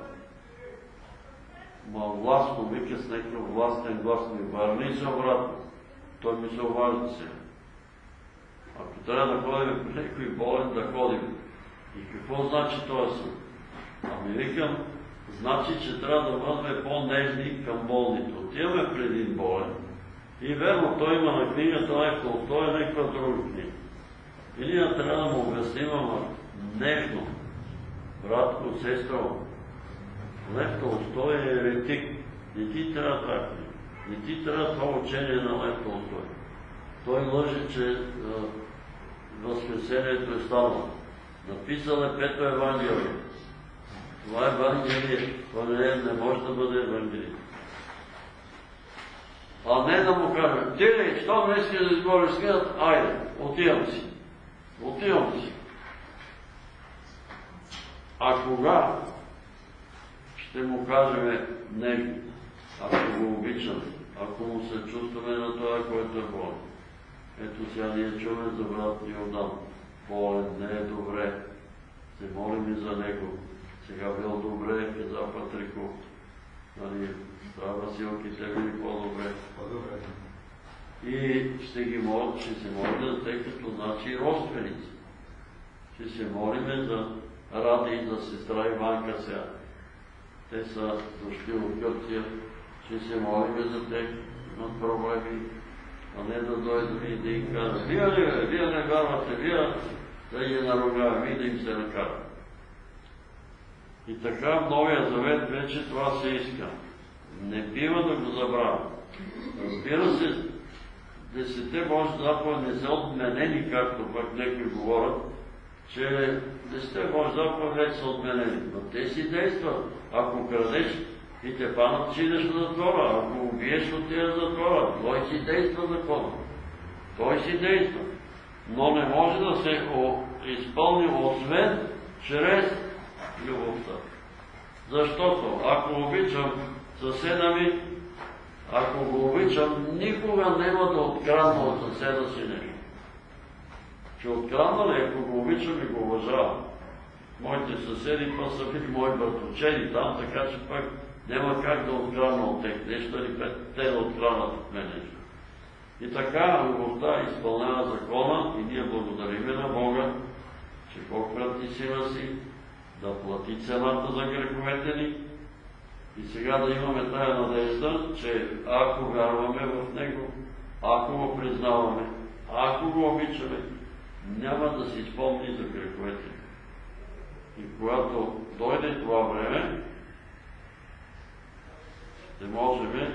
Ма властно, вика с някакъв властен глас ми, върни се обратно. Той ми се обажда сега. Ако трябва да ходим при някой болен, да ходим. И какво значи този сън? Ами викам, значи, че трябва да бъдем по-нежни към болните. Отиваме при един болен и верно, той има на книгата Лев Толстой, някаква друга книга. И ние трябва да му обясним, ама нежно. Братко, сестро, Лев Толстой е еретик. Не ти трябва това книга. Не ти трябва това учение на Лев Толстой. Той лъже, че Възкресението е станало. Написал е Пето Евангелие. Това е Евангелие. Това не може да бъде Евангелие. А не да му кажем, ти ли, що не искаш да изговориш с книгата? Айде, отивам си. Отивам си. А кога ще му кажем нежно, ако го обичаме, ако му се чувстваме на това, което е болен? Ето сега ние чуваме за брат ни Йордан. Болен, не е добре. Се молим и за него. Сега бил добре, каза Патрико. Нали, става Василките били по-добре. И ще се молим за те като наши родственици. Ще се молиме за Ради и за сестра Иванка сега. Те са дошли от Гърция. Ще се молиме за те, имат проблеми, а не да дойдем и да им кажем: вие не вярвате, вие да ги наругаваме и да им се накараме. И така в Новия Завет вече това се иска. Не бива да го забравяме. Разбира се, 10 Божии заповеди не са отменени, както пък някои говорят, че 10 Божии заповеди вече са отменени. Но те си действат. Ако крадеш и те панат, че идеш в затвора. Ако убиеш, отидеш в затвора. Той си действа закона. Той си действа. Но не може да се изпълни освен чрез любовта. Защото ако обичам съседа ми, ако го обичам, никога няма да открадна от съседа си нещо. Че открадна ли, ако го обичам и го уважавам. Моите съседи па са били мои братовчени там, така че пък няма как да открадна от тях нещо или те да откраднат от мен нещо. И така любовта изпълнява закона и ние благодариме на Бога, че Бог прати Сина си да плати цената за греховете ни и сега да имаме тая надежда, че ако вярваме в Него, ако го признаваме, ако го обичаме, няма да си спомни за греховете ни. И когато дойде това време, ще можем,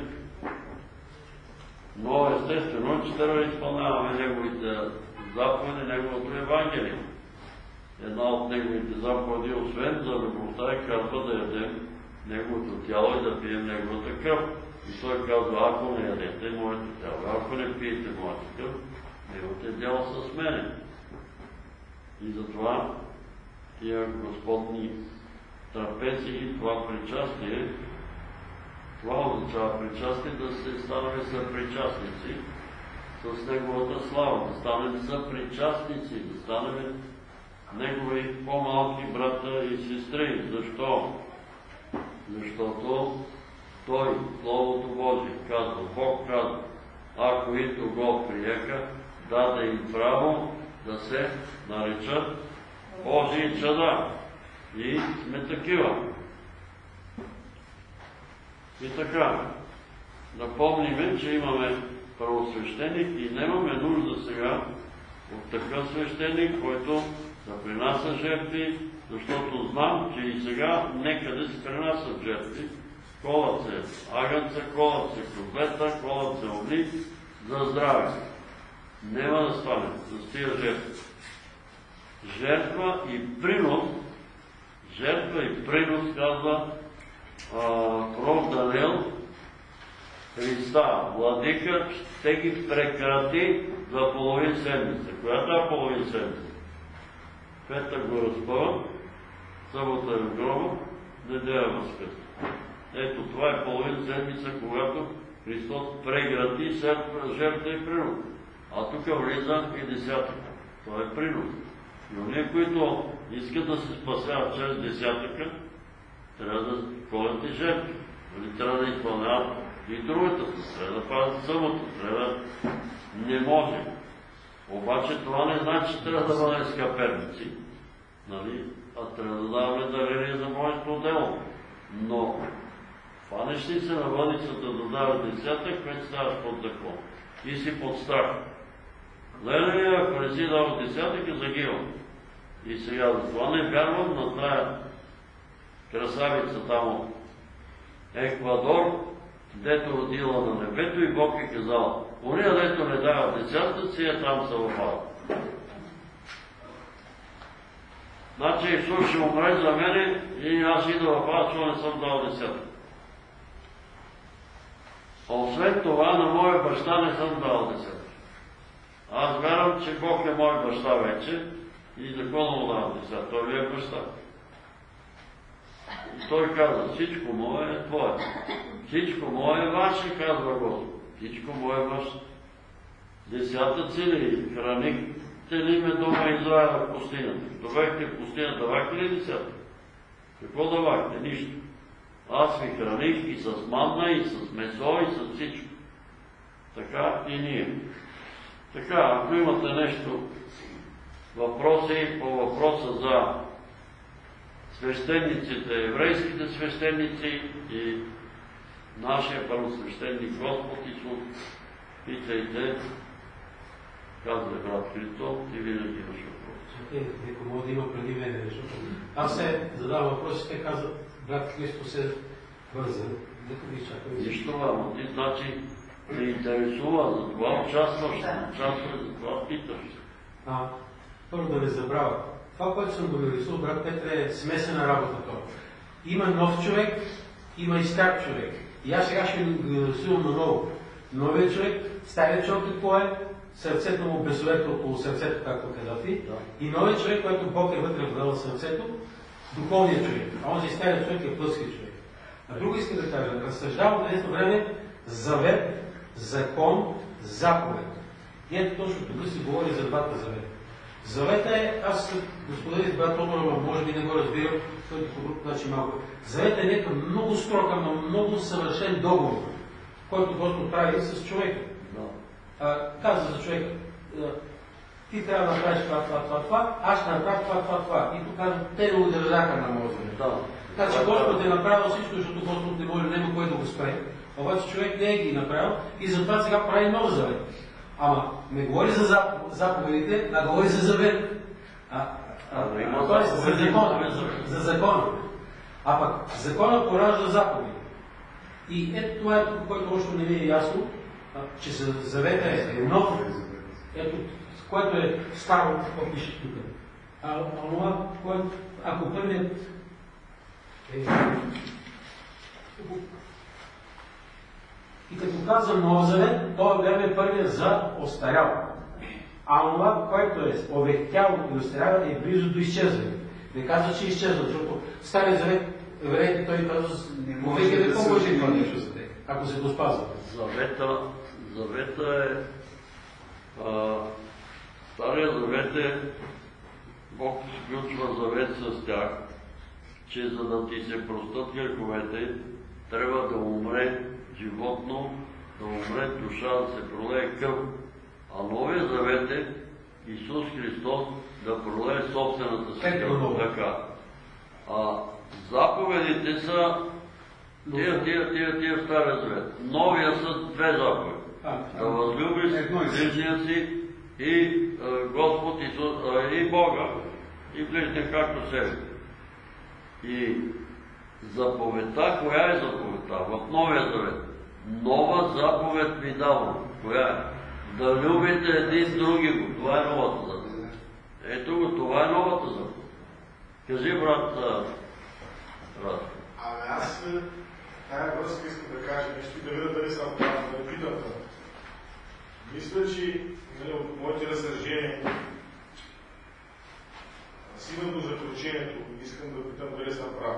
но естествено, че трябва да изпълняваме Неговите заповеди, Неговото Евангелие. Една от Неговите заповеди, освен за любовта, казва да ядем Неговото тяло и да пием Неговата кръв. И той казва: ако не ядете моето тяло, ако не пиете моята кръв, Неговото дяло с мене. И затова тия Господни трапези и това причастие, това означава причастие да се станем съпричастници с Неговата слава, да станем съпричастници, да станем Негови по-малки брата и сестри. Защо? Защото Той, Словото Божие, казва, Бог казва: ако и го приеха, даде им право да се наричат Божии чада. И сме такива. И така, напомниме, че имаме правосвещеник и нямаме нужда сега от такъв свещеник, който да принася жертви, защото знам, че и сега некъде се принасят жертви. Колат се агънца, колат се кровета, колат се огни за здраве. Нема да стане с тия жертви. Жертва и принос, казва пророк Даниил, Христа, владика, ще ги прекрати за половин седмица. Коя половин седмица? Петък го разпъва, събота е в гроба, неделя възкръсна. Ето това е половин седмица, когато Христос прегради жертва и принос. А тук влиза и десятъка. Това е принос. И оние, които искат да се спасяват чрез десятъка, трябва да колят и жертви. Трябва да изпълняват и другата, трябва да пазят събота, трябва не може. Обаче това не значи, че трябва да бъдем скъперници, нали? А трябва да даваме дарение за Божието дело. Но фанеш ли се на въдицата да дава десятък, вече ставаш под закон. И си под страх. Гледай, ако не си дал десятък, е загивам. И сега за това не вярвам на тая красавица там от Еквадор, дето родила на небето и Бог е казал: ония, дето не дава десятъци, там са въпада. Значи Исус ще умре за мене и аз ида въпада, че не съм дал десятък. Освен това, на моя баща не съм дал десятък. Аз вярвам, че Бог е мой баща вече и законно му давам десятък. Той ли е баща? И той казва: всичко мое е твое. Всичко мое е ваше, казва Господ. Всичко мое е ваше. Десятъци ли хранихте ли ме дома Израиля в пустинята? Като бяхте в пустинята, давахте ли десятък? Какво давахте? Нищо. Аз ви храних и с манна, и с месо, и с всичко. така и ние. Така, ако имате нещо, въпроси по въпроса за свещениците, еврейските свещеници и нашия първосвещеник Господ Исус, питайте, казва брат Христо, ти винаги имаш въпрос. Некой може да има преди мене, защото аз се задавам въпросите, казва брат Христо се бърза. Нека ви чакам. Нищо, ама ти значи те интересува, за това участваш, за това питаш. Първо да не забравя. Това, което съм го нарисувал, брат Петре, е смесена работа това. Има нов човек, има и стар човек. И аз сега ще го нарисувам наново. Новият човек, старият човек какво е? Сърцето му безсовето около сърцето, както каза ти. И новият човек, който Бог е вътре вдал в сърцето, духовният човек. А онзи старият човек е плътският човек. А друго иска да кажа, разсъждавам на днешно време завет, закон, заповед. И ето точно тук се говори за двата завета. Завета е, аз господин с брат Тодор, може би не го разбирам, той по друг начин малко. Завета е нека много строг, но много съвършен договор, който Господ прави с човека. Казва за човека, ти трябва да направиш това, аз ще направя това. И тук казва, те не удържаха на моя завет. Така че Господ е направил всичко, защото Господ не може, няма кой да го спре. Обаче човек не е ги направил и затова сега прави нов завет. Ама не говори за заповедите, а говори за завет. Тоест за закона. За закона. А пък закона поражда заповеди. И ето това е тук, което още не ми е ясно, че завета е нов. Ето, което е старо, какво пише тук. Ако първият и като казвам Нов Завет, това време е първият за остарял. А това, което е овехтяло и остарява, е близо до изчезване. Не казва, че изчезва, защото Стария Завет, евреите, той казва, овеки не поможе това нещо за те, ако се го спазва. Завета е... Стария Завет е... Бог сключва завет с тях, че за да ти се простат греховете, трябва да умре животно, да умре душа, да се пролее кръв. А Новия Завет е Исус Христос да пролее собствената си кръв. Така. Заповедите са тия в Стария Завет. Новия са две заповеди. Да възлюбиш ближния си и Господ Исус, и Бога, и ближния както себе. И заповедта, коя е заповедта? В Новия Завет. Нова заповед ви давам. Коя е? Да любите един други го. Това е новата заповед. Ето го, това е новата заповед. Кажи, брат Радко. Аз тая връзка искам да кажа нещо и да видя дали съм прав, да питам. Мисля, че от моите разсъждения стигна до заключението, искам да питам дали съм прав.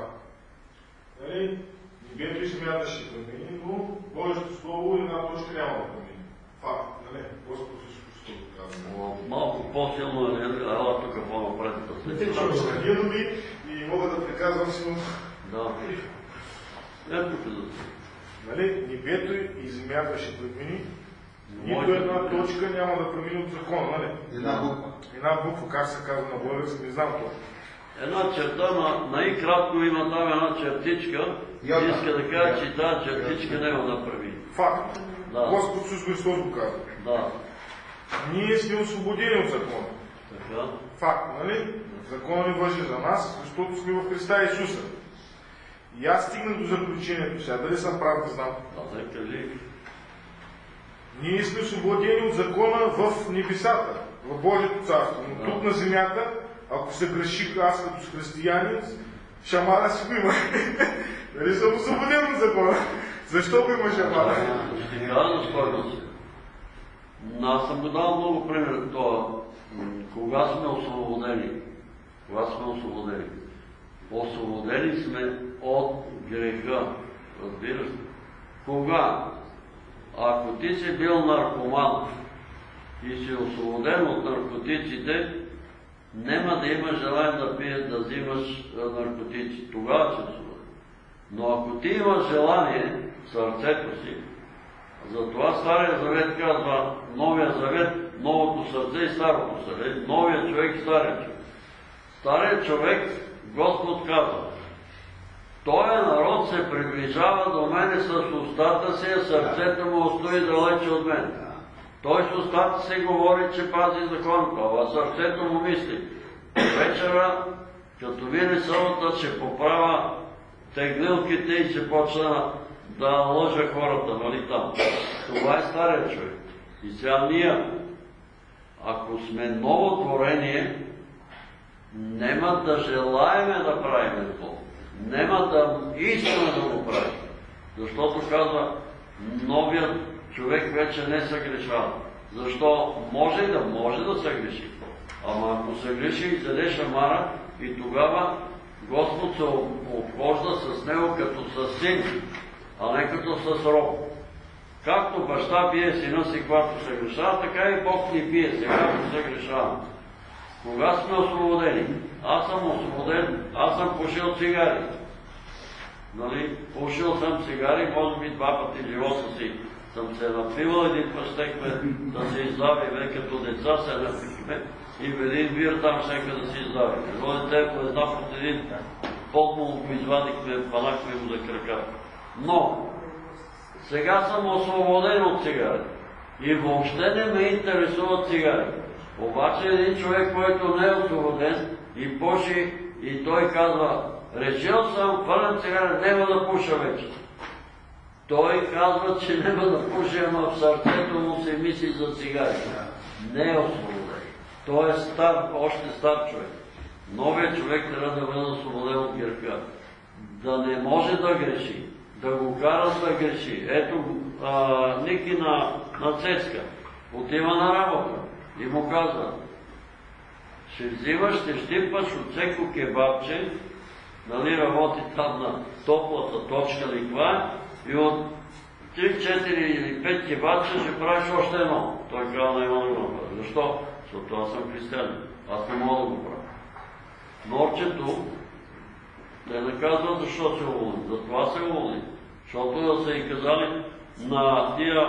Небето и земята ще промени, но Божието Слово една точка няма да промени. Факт, нали? Господ всичко ще го казва. Малко по-силно е, ела тук по-напред да се чува. Думи и мога да приказвам силно. Да. Ето тук да се. Нали? Небето и земята ще промени, нито една точка няма да промени от закона, нали? Една буква, как се казва на български, не знам това. Една черта, най-кратко има там една чертичка, иска да кажа, че тази чертичка няма да прави. Факт. Да. Господ Исус Христос го казва. Да. Ние сме освободени от закона. Така. Факт, нали? Закона не важи за нас, защото сме в Христа Исуса. И аз стигнах до заключението сега, дали съм прав да знам. Да, кажи. Ние сме освободени от закона в небесата, в Божието царство. Но тук на земята, ако се греши аз като християнин, шамара си го има. Нали съм освободен от закона? Защо го има шамара? Ще кажа спорно си. Аз съм го дал много пример това. Кога сме освободени? Кога сме освободени? Освободени сме от греха. Разбираш? Кога? Ако ти си бил наркоман и си освободен от наркотиците, няма да имаш желание да пиеш, да взимаш наркотици. Тогава си освободен. Но ако ти имаш желание в сърцето си Затова Стария завет казва Новия завет, новото сърце и старото сърце. Новия човек и стария човек. Старият човек, Господ казва, този народ се приближава до мене с устата си, а сърцето му стои далече от мен. Той с устата си говори, че пази закон, а сърцето му мисли. Вечера, като види събота, ще поправя теглилките и ще почна да лъжа хората, нали там. Това е стария човек. И сега ние, ако сме ново творение, нема да желаеме да правиме това. Нема да искаме да го правим. Защото казва, новият човек вече не съгрешава. Защо? Може да се греши. Ама ако се греши, изяде шамара и тогава Господ се обхожда с него като с син, а не като с роб. Както баща бие сина си, когато се грешава, така и Бог ни бие сега, когато се грешава. Кога сме освободени? Аз съм освободен, аз съм пушил цигари. Нали? Пушил съм цигари, може би 2 пъти в живота си. Съм се напивал, един път щехме да се издавиме, като деца се напихме и в един вир там щехме да се издавиме. Водите по една под един пот му го извадихме, панахме го за крака. Но сега съм освободен от цигари и въобще не ме интересуват цигари. Обаче един човек, който не е освободен и пуши, и той казва, решил съм, хвърлям цигари, няма да пуша вече. Той казва, че няма да пуши, ама в сърцето му се мисли за цигари. Не е освободен. Той е стар, още стар човек. Новият човек трябва да бъде освободен от греха. Да не може да греши, да го кара да греши. Ето Ники на Цецка отива на работа и му казва, ще взимаш, ще щипаш от всеко кебабче, нали работи там на топлата точка ликва и от 3, 4 или 5 кебабче ще правиш още едно. Той казва, няма да го направи. Защо? Защото аз съм християнин. Аз не мога да го правя. Норчето те не казват защо се уволни. Затова се уволни. Защото да са и казали на тия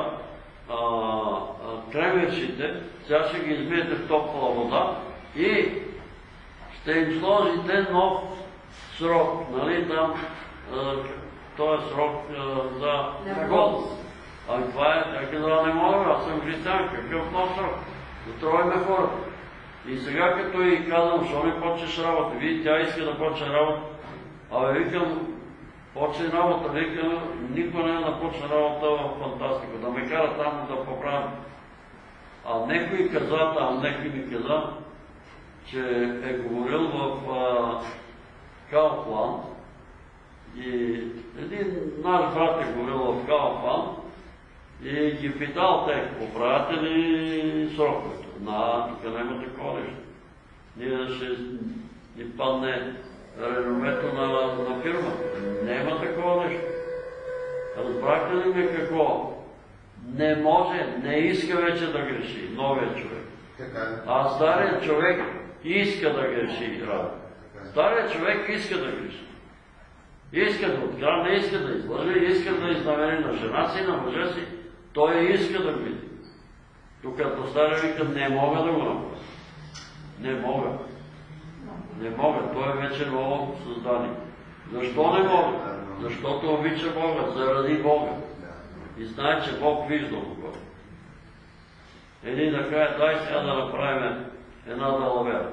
кремершите, сега ще ги измиете в топла вода и ще им сложите нов срок. Нали там този срок за годност. А това е, тя казала, не мога, аз съм християн, какъв нов срок? Затровиме хората. И сега като и казвам, защо не почнеш работа? Вие, тя иска да почне работа. Абе, викам, почне работа, викам, никой не да почне работа в фантастика, да ме кара там да поправим. А некой каза, некой ми каза, че е говорил в Кауфланд и един наш брат е говорил в Кауфланд и ги питал те, поправяте ли сроковете? Тук няма такова нещо. Ние ще ни падне реномето на фирма. Няма такова нещо. Разбрахте ли ми какво? Не може, не иска вече да греши новият човек. А старият човек иска да греши работа. Старият човек иска да греши. Иска да открадне, иска да излъже, иска да изнамери на жена си, на мъжа си. Той иска да види. Докато стария вика, не мога да го направя. Не мога. Не мога. Той е вече ново създание. Защо не мога? Защото обича Бога, заради Бога. И знае, че Бог вижда Бога. Един да каже, дай сега да направим една далавера.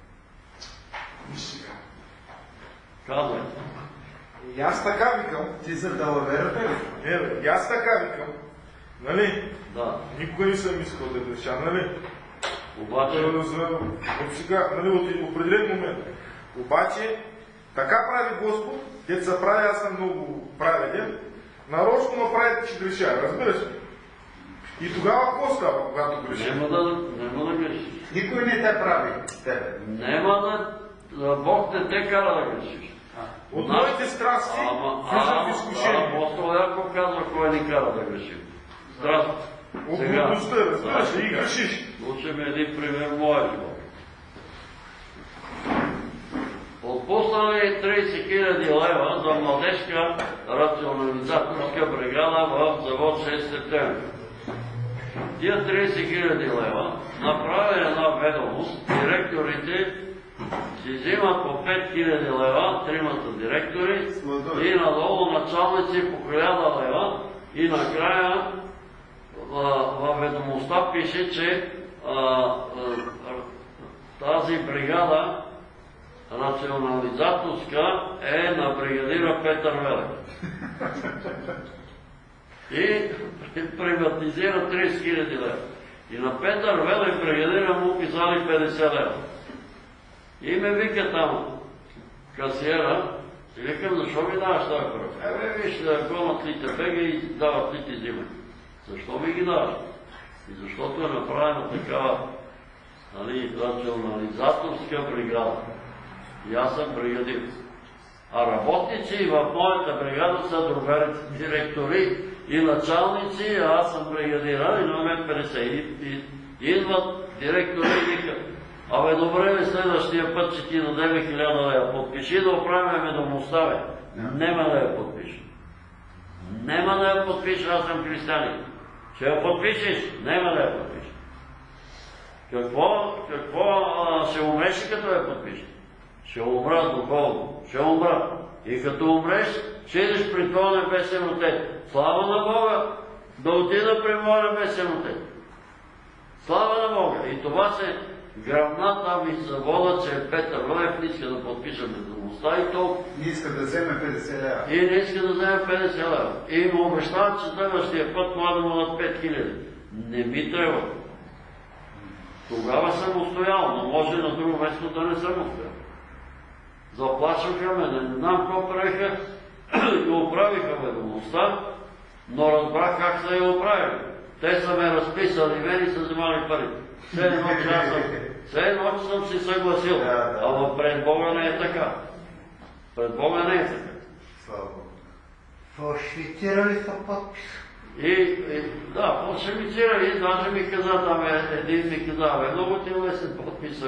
Казвай. И аз така викам. Ти за далаверата ли? И аз така викам. Нали? Да. Никога не съм искал да греша, нали? Обаче... От сега, нали, от определен момент. Обаче, така прави Господ, дето се прави, аз съм много праведен, нарочно направите, че греша, разбираш ли? И тогава какво става, когато греша? Нема да грешиш. Никой не те прави тебе. Нема да... Бог не те кара да грешиш. От моите страсти влизам в изкушение. Апостол Яков казва, кой ни кара да грешим. Здравствуй. От глупостта, разбираш ли, и грешиш. Учим един пример в моя живот. Отпусна пуснали 30 000 лева за младежка рационализаторска бригада в завод 6 септември. Тия 30 000 лева направи една ведомост, директорите си взимат по 5 000 лева, тримата директори, и надолу началници по 1000 лева, и накрая във ведомостта пише, че тази бригада рационализаторска е на бригадира Петър Велев. И приватизира 30 000 лева. И на Петър Велев бригадира му писали 50 лева. И ме вика там касиера, и викам, защо ми даваш тази пари? Виж, гонат ли те бега и дават ли ти зимани. Защо ми ги даваш? И защото е направена такава рационализаторска бригада. И аз съм бригадир. А работници в моята бригада са другари директори и началници, а аз съм бригадира и на мен 50. И идват директори и викат, абе добре, следващия път ще ти дадем 1000 лева. Подпиши да оправим ведомостта, бе. Нема да я подпиша. Нема да я подпиша, аз съм християнин. Ще я подпишеш? Нема да я подпиша. Какво ще умреш като я подпишеш? Ще умра духовно. Ще умра. И като умреш, ще идеш при това небесен Отец. Слава на Бога! Да отида при моя небесен Отец. Слава на Бога! И това се гръмната ми завода, че Петър Велев не иска да подпиша ведомостта и то... Не иска да вземе 50 лева. И не иска да вземе 50 лева. И му обещават, че следващия път мога да му дадат 5000. Не ми трябва. Тогава съм устоял, но може на друго место да не съм устоял. Заплашваха ме, не знам какво правиха и оправиха ведомостта, но разбрах как са я оправили. Те са ме разписали, мен и са вземали пари. Все едно, че съм си съгласил, ама пред Бога не е така. Пред Бога не е така. Слава Богу. Фалшифицирали са подпис. Да, фалшифицирали, и даже ми каза, там един ми каза, много ти лесен подпис,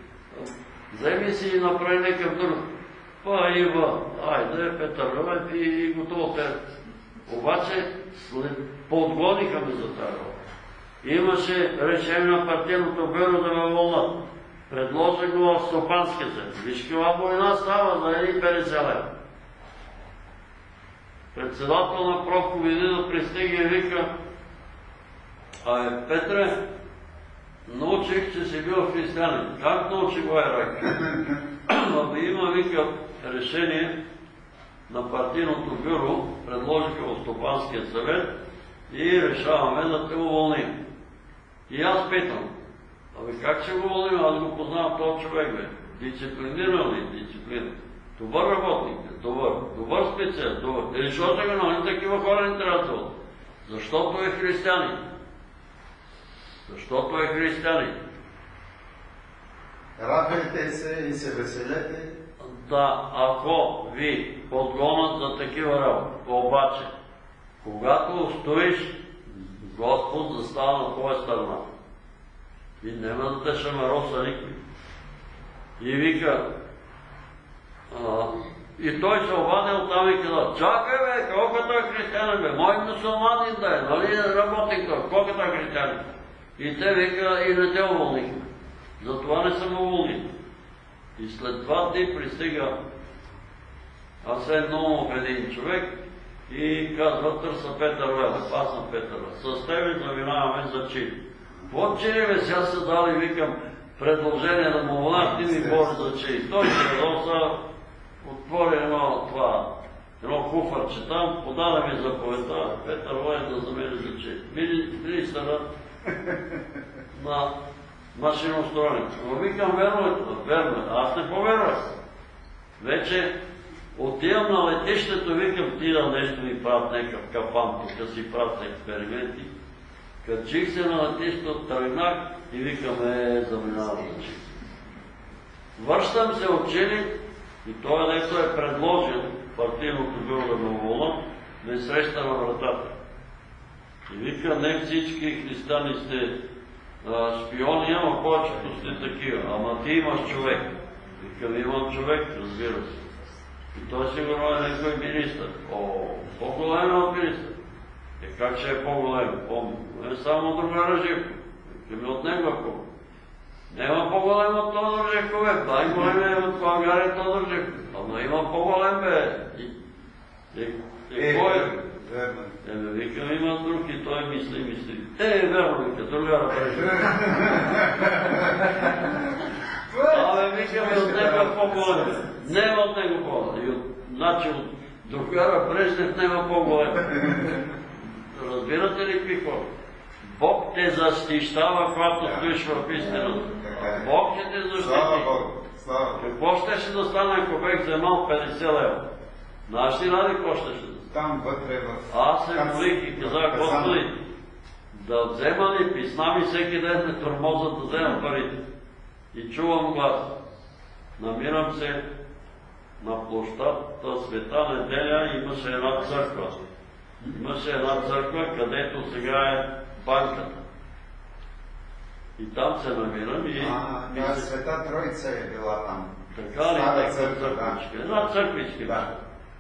вземи си и направи някакъв друг. Ива, айде, Петър Велев и готово те. Обаче подгониха ме за тази работа. Имаше решение на партийното бюро да ме вълнат. Предложих го в Стопанския съд. Виж каква война става за едни 50 лева. Председател на проповеди да пристига и вика, Петре, научих, че си бил християнин. Как научи го ръка? Има, вика, решение на партийното бюро, предложиха в Стопанския съвет и решаваме да те уволним. И аз питам, как ще го уволним? Аз го познавам този човек, бе. Дисциплиниран ли? Дисциплиниран. Добър работник, добър специалист, добър. Или защото такива хора не трябва да. Защото е християнин. Защото е християнин. Радвайте се и се веселете. Да, ако ви подгонат за такива работи. Обаче, когато стоиш, Господ застава на твоя страна. И няма да те шамароса никой. И вика, и той се обадил там и каза, чакай бе, колкото е християнин бе, мой мусулманин да е, нали работник той, колкото е християнин. И те вика, и не те уволниха. Затова не съм уволнил. И след 2 дни пристига Асен Номов, един човек, и казва, търса Петър Велев. Аз съм Петър Велев. С тебе заминаваме за Чили. Какво Чили, бе, сега са дали, викам, предложение да му вълнаш, ти ми бори за Чили. Той се радоса, отвори едно куфърче там, подаде ми заповедта, Петър Велев да замени за Чили. Министъра на машиностроенето. Но викам, верно е това, верно е. Аз не повярвах. Вече отивам на летището, викам, ти да нещо ми правят някакъв капан, тук си правят експерименти. Качих се на летището, тръгнах и викам, заминавам за Чили. Връщам се от Чили и той, дето е предложен партийното бюро да ме уволнат, ме среща на вратата. И вика, не всички християни сте шпиони, ама повечето сте такива. Ама ти имаш човек. Викам, имам човек, разбира се. И той сигурно е някой министър. По-голем от министър. Как ще е по-голем? Не само другара Живко. Викам, от него е по-голем. Няма по-голем от Тодор Живко, бе. Най-голем е от България Тодор Живко. Ама има по-голем, бе. И кой е? Викам, има друг и той мисли. Верно, вика, другара прежи. Викам, и от него е по-голем. Няма от него по-голем. Значи от другара Брежнев няма по-голем. Разбирате ли какви хора? Бог те защищава, когато стоиш в истината. Бог ще те защити. Какво щеше да стане, ако бех вземал 50 лева? Знаеш ли, Ради, какво щеше да стане? Там вътре в... Аз се молих и казах, Господи, да взема ли писна ми всеки ден ме тормозат да взема парите. И чувам глас. Намирам се на площадта Света Неделя, имаше една църква. Имаше една църква, където сега е банката. И там се намирам и... Света Троица е била там. Така ли? Църквичка. Една църквичка.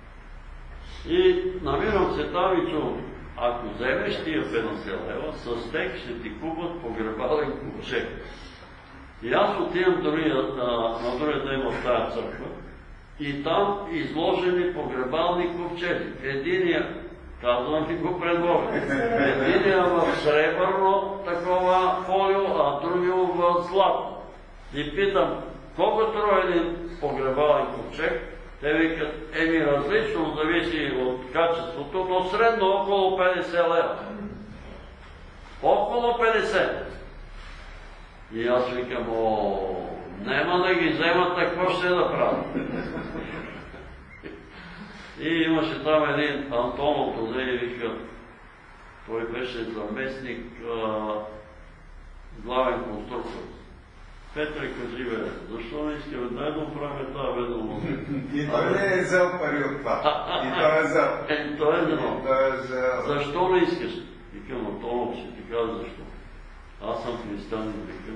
И намирам се там и чувам. Ако вземеш тия 50 лева, с тях ще ти купат погребален ковчег. И аз отивам на другия ден в тази църква и там изложени погребални ковчеги. Единия, казвам ви го пред Бога, единия в сребърно такова фолио, а другия в злато. И питам, колко струва един погребален ковчег? Те викат, различно, зависи от качеството, но средно около 50 лева. Около 50. И аз викам, нема да ги вземат, какво ще да правят? И имаше там един Антонов Тозе и вика, той беше заместник, главен конструктор. Петре, кажи, бе, защо не искаме да оправим тази ведомост? И той не е взел пари от това. И той е взел. Той е взел. Защо не искаш? Викам, Антонов, ще ти кажа защо. Аз съм християнин, викам.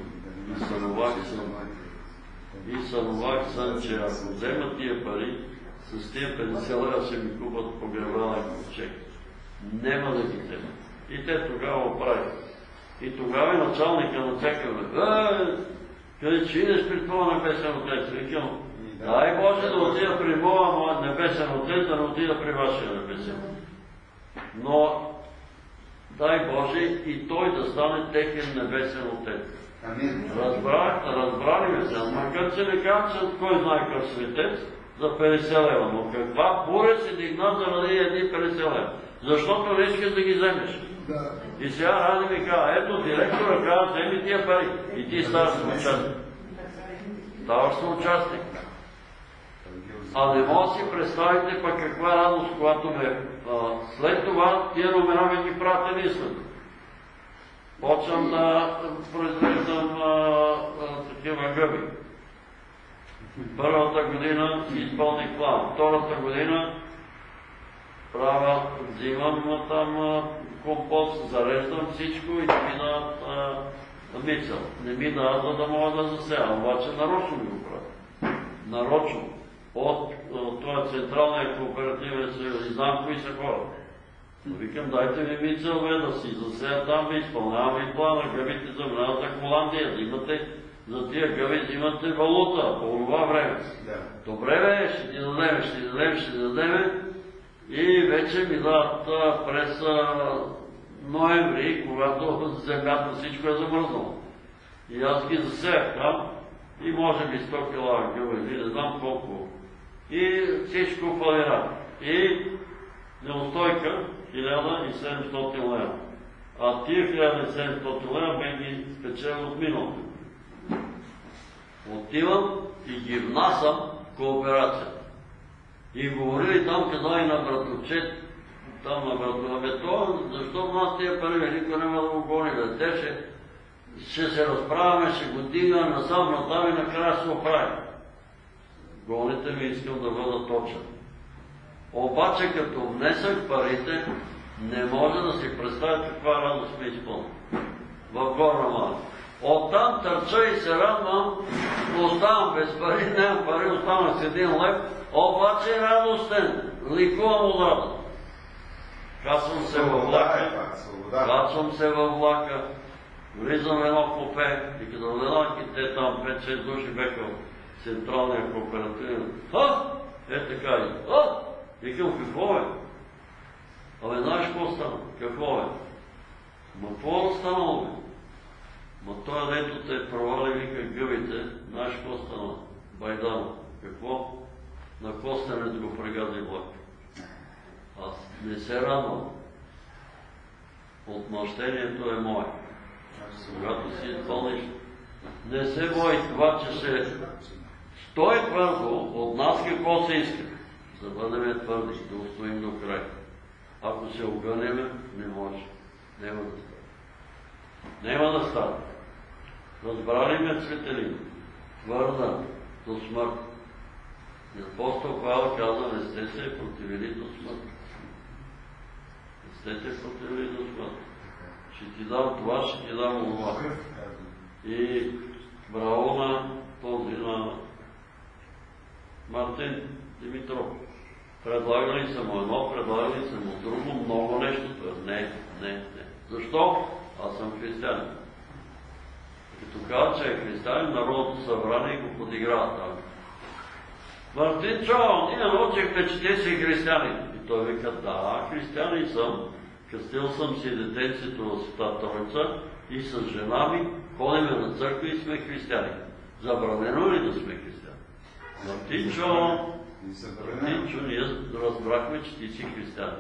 И съновах съм, че ако вземат тия пари, с тия 50 лева ще ми купат погребален ковчег. Нема да ги вземат. И те тогава оправиха. И тогава и началника на църквата, къде че идеш при твоя небесен отец? Викам, дай Боже да отида при моя небесен отец, да не отида при вашия небесен. Но дай Боже и той да стане техен небесен отец. Разбрали ме се, макар че не казвам, че кой знае къв светец за 50 лева, но каква буря си дигна заради едни 50 лева? Защото не искаш да ги вземеш. И сега Ради ми казва, ето директора казва, вземи тия пари и ти ставаш съучастник. Ставаш съучастник. А не може да си представите пък каква радост, когато след това тия номера ми ги правят единствено. Почвам да произвеждам такива гъби. Първата година изпълних план. Втората година взимам там компост, зареждам всичко и да ми дадат мицел. Не ми дадат, за да мога да засявам, обаче нарочно ми го правя. Нарочно. От този централния кооперативен съюз, знам кои са хората. Викам, дайте ми мицел, да си засея там, ви изпълнявам и плана, гъбите заминават за Холандия, взимате, за тия гъби взимате валута по това време. Добре бе, ще ти дадем, и вече ми дадат през ноември, когато земята всичко е замръзнало. И аз ги засеях там, и може би 100 кила гъби, не знам колко. И всичко фалира. И неустойка 1700 лева. А тия 1700 лева бе ги спечелил от миналото. Отивам и ги внасям в кооперацията. И говорили там, казали на братовчет, там на братовчет, защо нас тия пари, никой няма да го гони, да те ще се разправяме, ще го дигаме насам, натам и накрая ще се оправим. Гоните ми, искам да бъда точен. Обаче като внесах парите, не може да си представя каква радост ми изпълня. В Горна Мала. Оттам търча и се радвам, оставам без пари, нямам пари, останах с 1 лев, обаче радостен, ликувам от радост. Качвам се във влака, влизам в едно купе и като влезнах и те там 5-6 души беха в централния кооперативен. Така и. Викам, какво е? Абе, знаеш какво стана? Какво е? Ма какво станало, бе? Ма той, дето те провали, вика гъбите, знаеш какво стана? Байдано. Какво? На Костенец го прегази влак. Аз не се радвам. Отмъщението е мое. Когато си изпълниш, не се бой това, че се стой твърдо от нас какво се иска. Да бъдем твърди, да устоим до край. Ако се огънеме, не може. Няма да стане. Няма да стане. Разбрали ме Цветелин, твърда до смърт. И апостол Павел каза, не сте се противили до смърт. Не сте се противили до смърт. Ще ти дам това, ще ти дам това. И браво на този, на Мартин Димитров. Предлагали са му едно, предлагали са му друго, много нещо. Не. Защо? Аз съм християнин. Като казва, че е християнин, народното събрание го подиграва там. Мартинчо, ние научихме, че ти си християнин. И той вика, да, християнин съм. Кръстил съм си детенцето в Света Троица и с жена ми ходиме на църква и сме християни. Забранено ли да сме християни? Мартинчо, ние разбрахме, че ти си християнин.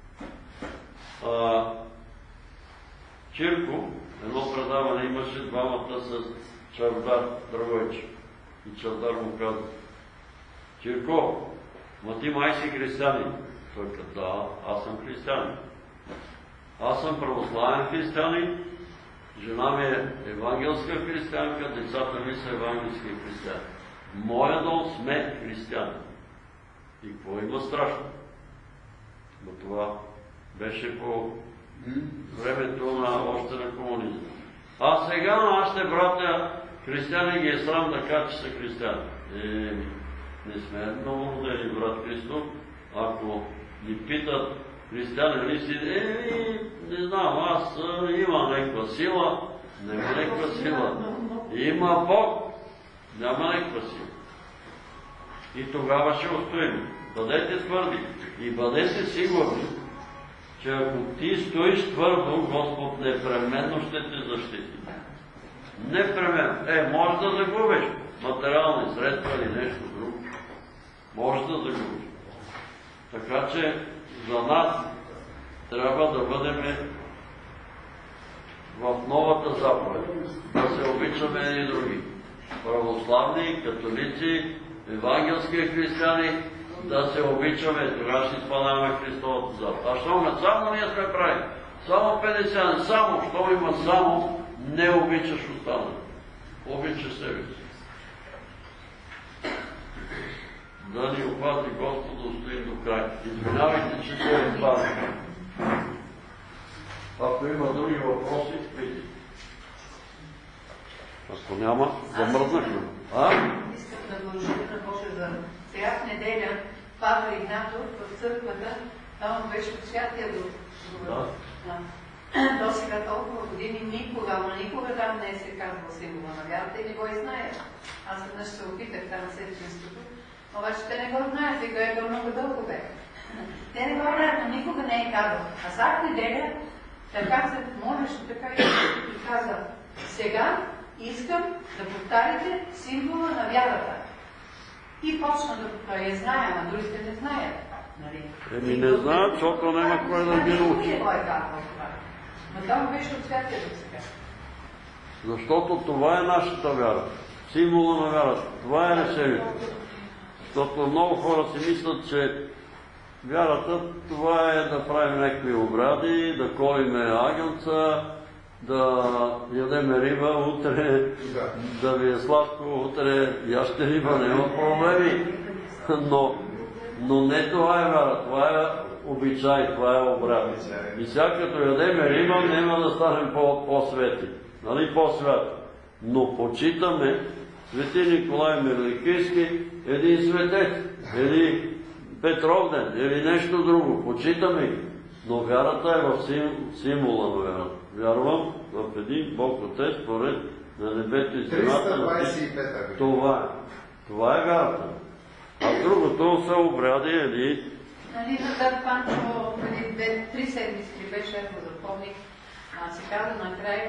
Чирко, едно предаване имаше двамата с Чавдар Драгойчев. И Чавдар му каза, Чирко, ма ти май си християнин. Той каза, да, аз съм християнин. Аз съм православен християнин, жена ми е евангелска християнка, децата ми са евангелски християни. Моя дом сме християни. И какво има страшно? Но това беше по времето на още на комунизма. А сега на нашите братя християни ги е срам да кажат, че са християни. Не сме много родени, брат Христо. Ако ни питат християни ли си, не знам, аз има някаква сила, няма някаква сила. Има Бог, няма някаква сила. И тогава ще устоим. Бъдете твърди и бъдете сигурни, че ако ти стоиш твърдо, Господ непременно ще те защити. Непременно. Може да загубиш материални средства или нещо друго. Може да загубиш. Така че за нас трябва да бъдем в новата заповед. Да се обичаме едни и други. Православни, католици, евангелски християни, да се обичаме, тогава ще изпълняваме Христовата заповед. А щом само ние сме прави, само 50, щом има само, не обичаш останали. Обичаш себе си. Да ни опази Господ да устоим до край. Извинявайте, че се е това. Ако има други въпроси, питайте. Ако няма, замръзнахме. Искам да благодаря на Божия за сега в неделя Павел Игнатов в църквата, там беше от Святия Дух. До сега толкова години никога там не се казва символа на вярата и не го и знаят. Аз веднъж се опитах там сестринството, обаче те не го знаят, и е бил много дълго бе. Те не го знаят, но никога не е казал. А сега в неделя така се молеше, така и каза, сега искам да повтарите символа на вярата. И почна да повтаря. Я знае, ама другите не знаят. Нали? Не знаят, защото няма кой да ги научи. Но там беше от Святия Дух сега. Защото това е нашата вяра. Символа на вярата. Това е решението. Защото много хора си мислят, че вярата това е да правим някакви обради, да колиме агълца, да ядеме риба утре, да ви е сладко утре, яще риба, няма проблеми. Но не това е вяра, това е обичай, това е обрад. И сега като ядеме риба, няма да станем по-свети, нали по-свят. но почитаме Свети Николай Мерликийски, един светец, или Петровден, или нещо друго. Почитаме ги. Но вярата е в символа на вярата. Вярвам в един Бог Отец, според на небето и земята. 325 Това е вярата. А другото са обряди или... Нали, на Дър Панчо преди 3 седмици беше, ако запомних, се каза накрая,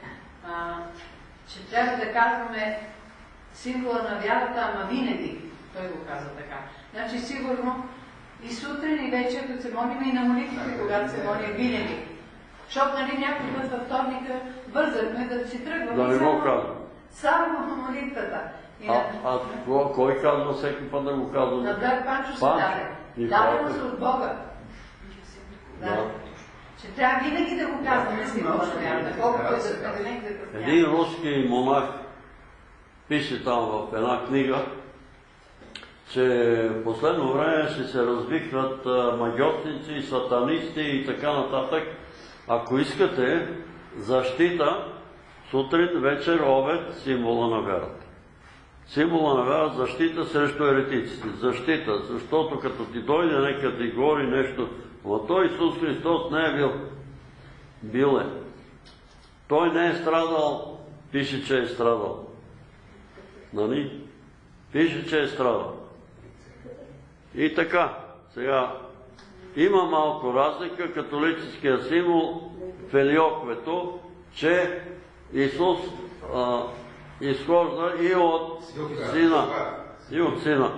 че трябва да казваме символа на вярата, ама винаги. Той го каза така. Значи сигурно и сутрин и вечер, като се молим и на молитвите, когато се молим винаги. Защото, нали, някой път във вторника бързахме да си тръгваме. Да не го казвам. Само на молитвата. Кой казва всеки път да го казва? На Дър Панчо се даде. Дадено се от Бога. Да. Че трябва винаги да го казваме символа на вярата. Колкото е да споделим да го. Един руски монах пише там в една книга, че в последно време ще се развихват магиотници, сатанисти и така нататък. Ако искате защита, сутрин, вечер, обед, символа на вярата. Символа на вярата, защита срещу еретиците. Защита, защото като ти дойде нека ти говори нещо, но той Исус Христос не е бил. Бил е. Той не е страдал, пише, че е страдал. Нали? Пише, че е страдал. И така, сега, има малко разлика, католическия символ фелиоквето, че Исус изхожда и от Сина. И от Сина.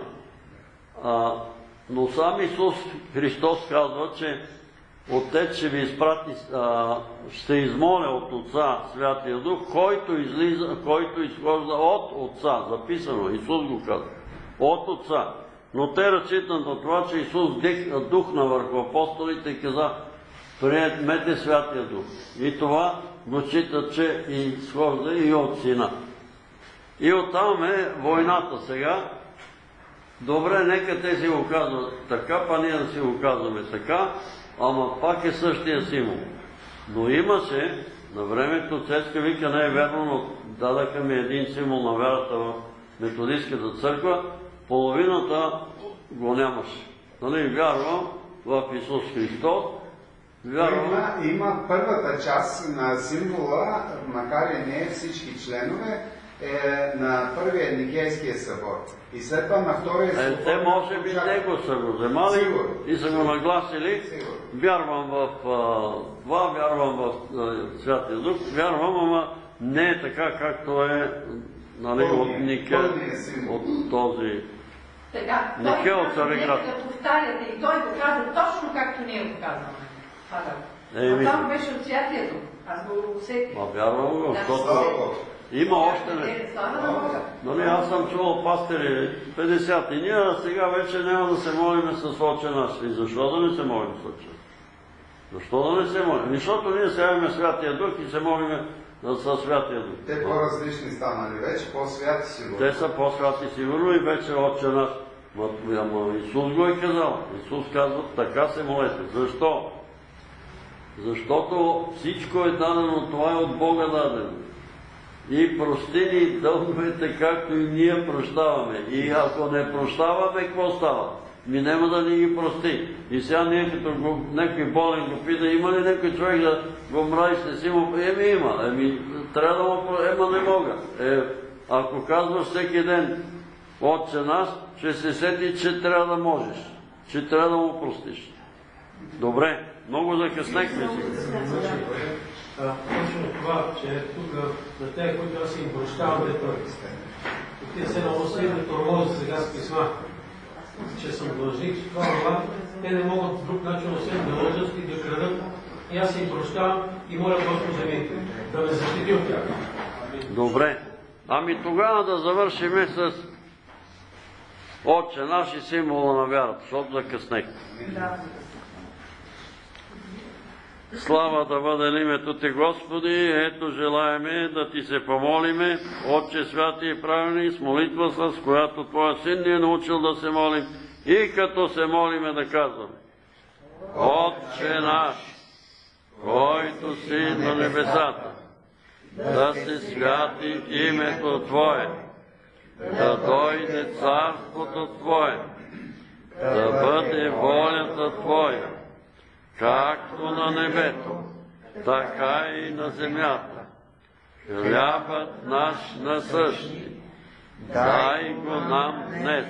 Но сам Исус Христос казва, че Отец ще ви изпрати, ще измоля от Отца Святия Дух, който изхожда от Отца. Записано, Исус го казва. От Отца. Но те разчитат на това, че Исус духна върху апостолите и каза, приемете Святия Дух. И това го считат, че изхожда и от Сина. И оттам е войната сега. Добре, нека те си го казват така, па ние да си го казваме така, ама пак е същия символ. Но имаше, на времето Цецка вика, не е верно, но дадаха ми един символ на вярата в методистската църква, половината го нямаше. Нали, вярвам в Исус Христос, вярвам... Има първата част на символа, макар и не всички членове, на първия Никейския събор. И след това на втория събор... Те може би него са го вземали и са го нагласили. Вярвам в това, вярвам в Святия Дух, вярвам, ама не е така, както е, нали, от Никел, от този... Така, Никел от Цареград. Да повтаряте и той го каза точно както ние го казваме. А там беше от Святия Дух. Аз го усетих. Вярвам го, защото... Има още нещо. Нали, аз съм чувал пастири 50 и ние сега вече няма да се молим с Отче наш. И защо да не се молим с Отче? Защо да не се молим? Защото ние сега имаме Святия Дух и се молим със Святия Дух. Те по-различни станали вече, по-святи сигурно. Те са по-святи сигурно и вече Отче наш. Ама Исус го е казал. Исус казва, така се молете. Защо? Защото всичко е дадено, това е от Бога дадено. И прости ни дълговете, както и ние прощаваме. И ако не прощаваме, какво става? Ми няма да ни ги прости. И сега ние като някой болен го пита, има ли някой човек да го мрази, ще си му... Има. Трябва да му... не мога. Ако казваш всеки ден Отче наш, ще се сети, че трябва да можеш. Че трябва да му простиш. Добре, много закъснехме си. Точно това, че тук на тези, които аз им прощавам, те се наложили да тормозят сега с писма, че съм длъжник, че това, те не могат по друг начин да лъжат и да крадат. И аз им прощавам и моля Господ да ме защити от тях. Добре. Ами тогава да завършим с Отче наш и символа на вярата, защото закъснехме. Слава да бъде на името Ти, Господи, ето желаеме да Ти се помолиме, Отче святи и правилни, с молитва, с която Твоя Син ни е научил да се молим и като се молиме да казваме: Отче наш, който си на небесата, да се святи името Твое, да дойде царството Твое, да бъде волята Твоя, както на небето, така и на земята. Хлябът наш насъщни, дай го нам днес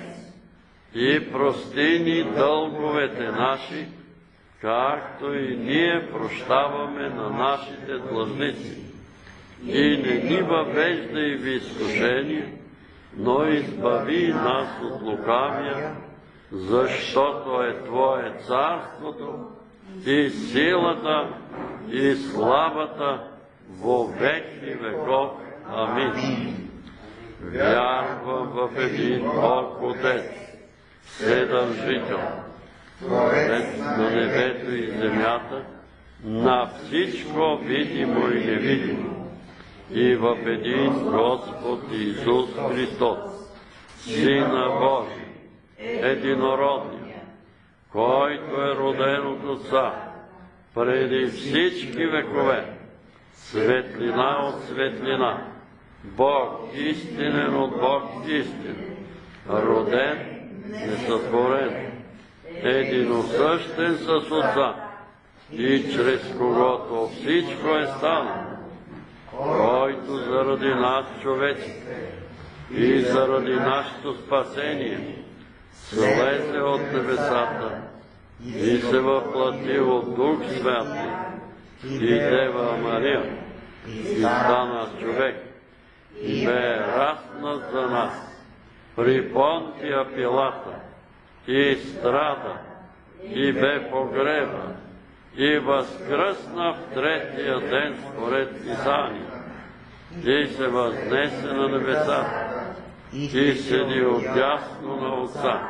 и прости ни дълговете наши, както и ние прощаваме на нашите длъжници. И не ни въвеждай в изкушение, но избави нас от лукавия, защото е Твое царството и силата и славата во веки веков. Амин. Вярвам в един Бог Отец, Вседържител, Творец на небето и земята, на всичко видимо и невидимо, и в един Господ Исус Христос, Сина Божий, единородния, който е роден от Отца преди всички векове, светлина от светлина, Бог истинен от Бог истинен, роден, несътворен, единосъщен с Отца, и чрез когото всичко е станало, който заради нас човеците и заради нашето спасение слезе от небесата и се въплати от Дух Святи и Дева Мария и стана човек и бе раснат за нас при Понтия Пилата и страда и бе погребан и възкръсна в третия ден според Писание и се възнесе на небесата и седи отдясно на Отца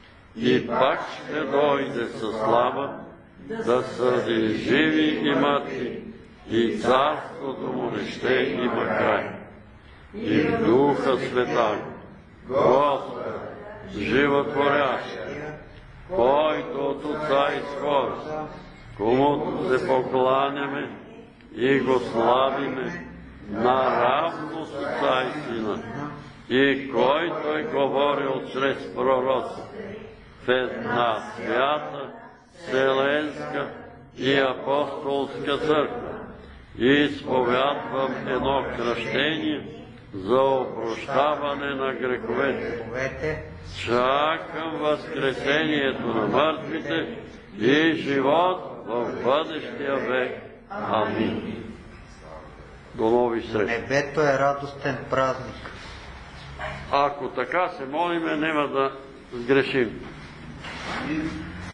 и пак ще дойде със слава да съди живи и мъртви и царството му не ще има край. И в Духа Света, Господа, животворящия, който от Отца изхожда, комуто се покланяме и го славиме наравно с Отца и Сина, и който е говорил чрез пророците в една свята, вселенска и апостолска църква, и изповядвам едно кръщение за опрощаване на греховете. Чакам възкресението на мъртвите и живот в бъдещия век. Амин. До нови срещи. Небето е радостен празник. Ако така се молиме, няма да сгрешим.